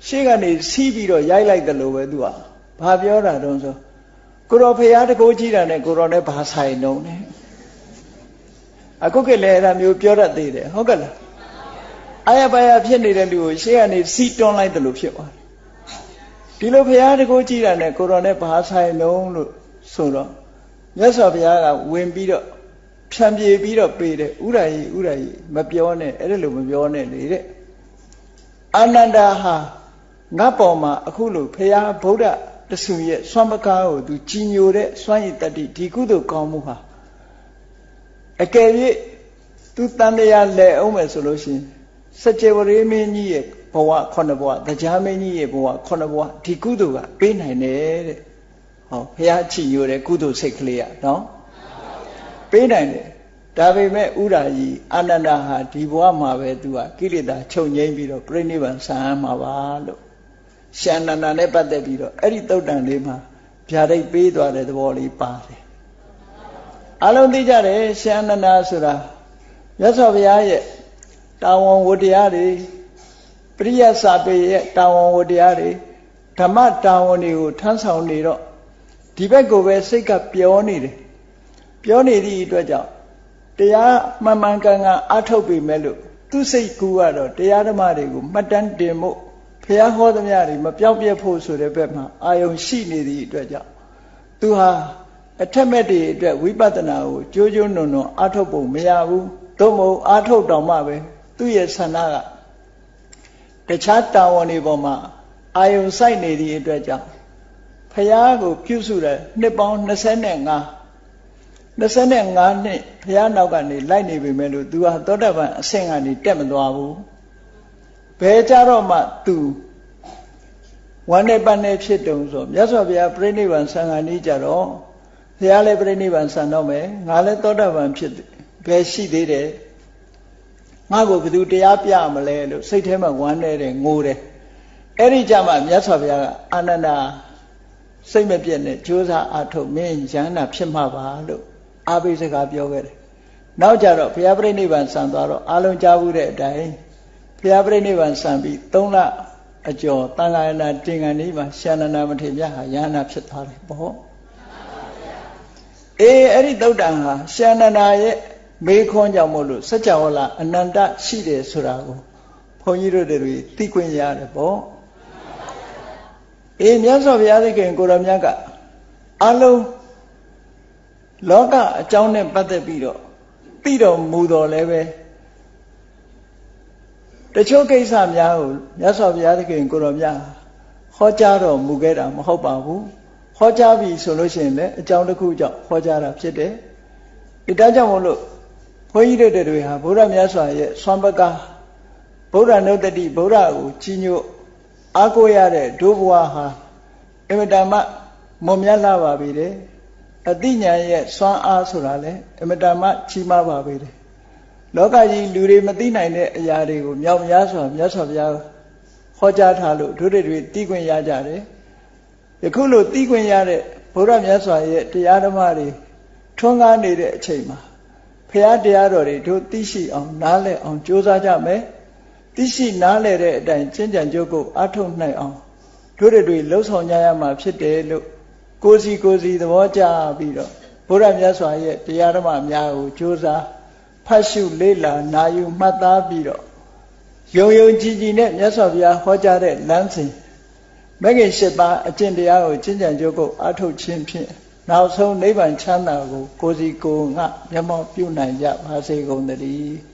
[SPEAKER 1] ရှေ့ကနေစီးပြီးတော့ရိုက်လိုက်တယ်လို့ပဲသူကဘာပြောတာတုံးဆိုကိုတော်ဖရာတကိုးကြီးတာနဲ့ကိုတော်နဲ့ဘာဆိုင်တုံးလဲအခုကလည်းအဲ့ဒါမျိုးပြောတတ်သေးတယ်ဟုတ်ကဲ့လားအာရပါရဖြစ်နေတဲ့လူကိုရှေ့ကနေစီးတွန်းလိုက်တယ်လို့ဖြစ်သွားတယ်ဒီလိုဖရာတကိုးကြီးတာနဲ့ကိုတော်နဲ့ဘာဆိုင်တုံးလို့ဆိုတော့မြတ်စွာဘုရားကဝင်ပြီးတော့ဖြံပြေပြီးတော့ပေးတယ်ဥရာကြီးဥရာကြီးမပြောနဲ့အဲ့ဒါလိုမပြောနဲ့လေတဲ့အာနန္ဒာဟာငါပေါ်မှာအခုလိုဖရာဗုဒ္ဓတဆူရဲ့စွမ်းပကားကိုသူကြီးညိုတဲ့စွမ်းရည်တတ္တိဒီကုသိုလ်ကောင်းမှုဟာအကယ်၍သူတန်တရားလဲအောင်မယ်ဆိုလို့ရှိရင်စကြဝဠာမင်းကြီးရဲ့ဘဝခုနှစ်ဘဝတရားမင်းကြီးရဲ့ဘဝခုနှစ်ဘဝဒီကုသိုလ်ကပေးနိုင်တယ်တဲ့ဟောဖရာချီညိုတဲ့ကုသိုလ်စိတ်ကလေးอ่ะနော်ပေးနိုင်တယ်ဒါပေမဲ့ဥရာကြီးအာနန္ဒာဟာဒီဘဝမှာပဲသူကကိလေသာချုပ်ငြိမ်းပြီးတော့ပြိဋိဘံဆံမှာပါလို့ရှန္ဒနာနဲ့ပတ်သက်ပြီးတော့အဲ့ဒီသုတ်တန်လေးမှာဗျာဒိတ်ပေးသွားတဲ့သဘောလေးပါတယ်အလုံးသိကြတယ်ရှန္ဒနာဆိုတာမြတ်စွာဘုရားရဲ့တာဝန်ဝတ္တရားတွေပရိယစာပေရဲ့တာဝန်ဝတ္တရားတွေဓမ္မတာဝန်တွေကိုထမ်းဆောင်နေတော့ဒီဘက်ကိုပဲစိတ်ကပြောနေတယ်ပြောနေသည့်အတွက်ကြောင့်တရားမှန်မှန်ကန်ကန်အထုတ်ပြီမဲ့လို့သူစိတ်ကူကတော့တရားဓမ္မတွေကိုမှတ်တမ်းတင်ဖို့ဘုရားဟောသမျှတွေမပြောင်းပြတ်ဖို့ဆိုတဲ့ဘက်မှာအာယုံရှိနေသည့်အတွက်ကြောင့်သူဟာအထက်မဲ့တွေအတွက်ဝိပဿနာကိုကြိုးကြိုးနုံနုံအထုတ်ဖို့မရဘူးသို့မဟုတ်အထုတ်တောင်မှပဲသူ့ရဲ့ဆန္ဒကတခြားတာဝန်တွေပေါ်မှာအာယုံစိုက်နေသည့်အတွက်ကြောင့်ဘုရားကိုပြုစုတဲ့နှစ်ပေါင်း၂၅ ၂၅နှစ်ဘုရားနောက်ကနေလိုက်နေပြီမဲ့လို့ तू ဟာသောတာပန်အဆင့်ကနေတက်မသွားဘူးဘယ်ကြတော့မှ तू ဝမ်းနဲ့ပတ်နဲ့ဖြစ်တုံဆိုမြတ်စွာဘုရားပြိဋိဘံဆံဃာနီးကြတော့ဘုရားလည်းပြိဋိဘံဆံတော့မယ်ငါလည်းသောတာပန်ဖြစ်ဘယ်ရှိသေးတယ်ငါ့ကိုဘယ်သူတရားပြမလဲလို့စိတ်ထဲမှာဝမ်းနေတယ်ငိုတယ်အဲ့ဒီကြမှာမြတ်စွာဘုရားကအာနန္ဒာစိတ်မပြတ်နဲ့ကြိုးစားအားထုတ်မင်းယန္တာဖြစ်မှာပါလို့အာဘိစကားပြောခဲ့တယ်နောက်ကြတော့ဘုရားပြိဋိဘံဆံသွားတော့အလုံးကြားဘူးတဲ့အတိုင်းဘုရားပြိဋိဘံဆံပြီးသုံးလအကျော်တန်ခါရဏတင်္ဂန်ဒီမှာရှန္ဒနာမထေရမြတ်ဟာယန္တာဖြစ်သွားတယ်ပေါ့အေးအဲ့ဒီသုတ်တံဟာရှန္ဒနာရဲ့မေခွန်းကြောင့်မို့လို့စัจ java လာအနန္တရှိတယ်ဆိုတာကိုဘုန်းကြီးတို့တွေသိခွင့်ရတယ်ပေါ့အေးမြတ်စွာဘုရားသခင်ကိုရမြတ်ကအလုံးလောကအကြောင်းနဲ့ပတ်သက်ပြီးတော့သိတော်မူတော်လည်းပဲတချို့ကိစ္စများကိုမြတ်စွာဘုရားသခင်ကိုတော်မြတ်ဟောကြားတော်မူခဲ့တာမဟုတ်ပါဘူးဟောကြားပြီဆိုလို့ရှိရင်လည်းအကြောင်းတစ်ခုကြောင့်ဟောကြားတာဖြစ်တယ်ဒီတကြောင့်မို့လို့ဘုန်းကြီးတို့တွေဟာဗုဒ္ဓမြတ်စွာရဲ့ဆွမ်းပကားဗုဒ္ဓနုတ္တိဗုဒ္ဓကိုကြီးညို့အားကိုးရတဲ့ဒုဘဝဟာအမတမမွန်မြတ်လာပါပြီတဲ့။အသိဉာဏ်ရဲ့စွမ်းအားဆိုတာလေအမတမကြီးမားပါပြီတဲ့။လောကကြီးလူတွေမသိနိုင်တဲ့အရာတွေကိုမြောက်များစွာမြတ်စွာဘုရားဟောကြားထားလို့တို့တွေသိခွင့်ရကြတယ်။ယခုလိုသိခွင့်ရတဲ့ဗုဒ္ဓမြတ်စွာရဲ့တရားဓမ္မတွေထွန်းကားနေတဲ့အချိန်မှာဘုရားတရားတော်တွေတို့သိရှိအောင်နားလည်အောင်ကြိုးစားကြမယ်။သိရှိနားလည်တဲ့အတိုင်းကျင့်ကြံကြိုးကိုအထောက်နိုင်အောင်တို့တွေလှုပ်ဆောင်ကြရမှာဖြစ်တယ်လို့ကိုစီကိုစီသဘောကျပြီးတော့ဘုရားမြတ်စွာရဲ့တရားဓမ္မများကိုကြိုးစားဖတ်ရှုလေ့လာနာယူမှတ်သားပြီးတော့ယုံယုံကြည်ကြည်နဲ့မြတ်စွာဘုရားဟောကြားတဲ့လမ်းစဉ်မဂ္ဂင်၈ပါးအကျင့်တရားကိုကျင့်ကြံကြိုးကိုအထောက်ခြင်းဖြင့်နောက်ဆုံးနိဗ္ဗာန်ချမ်းသာကိုကိုစီကိုငါမျက်မှောက်ပြုနိုင်ကြပါစေကုန်သတည်း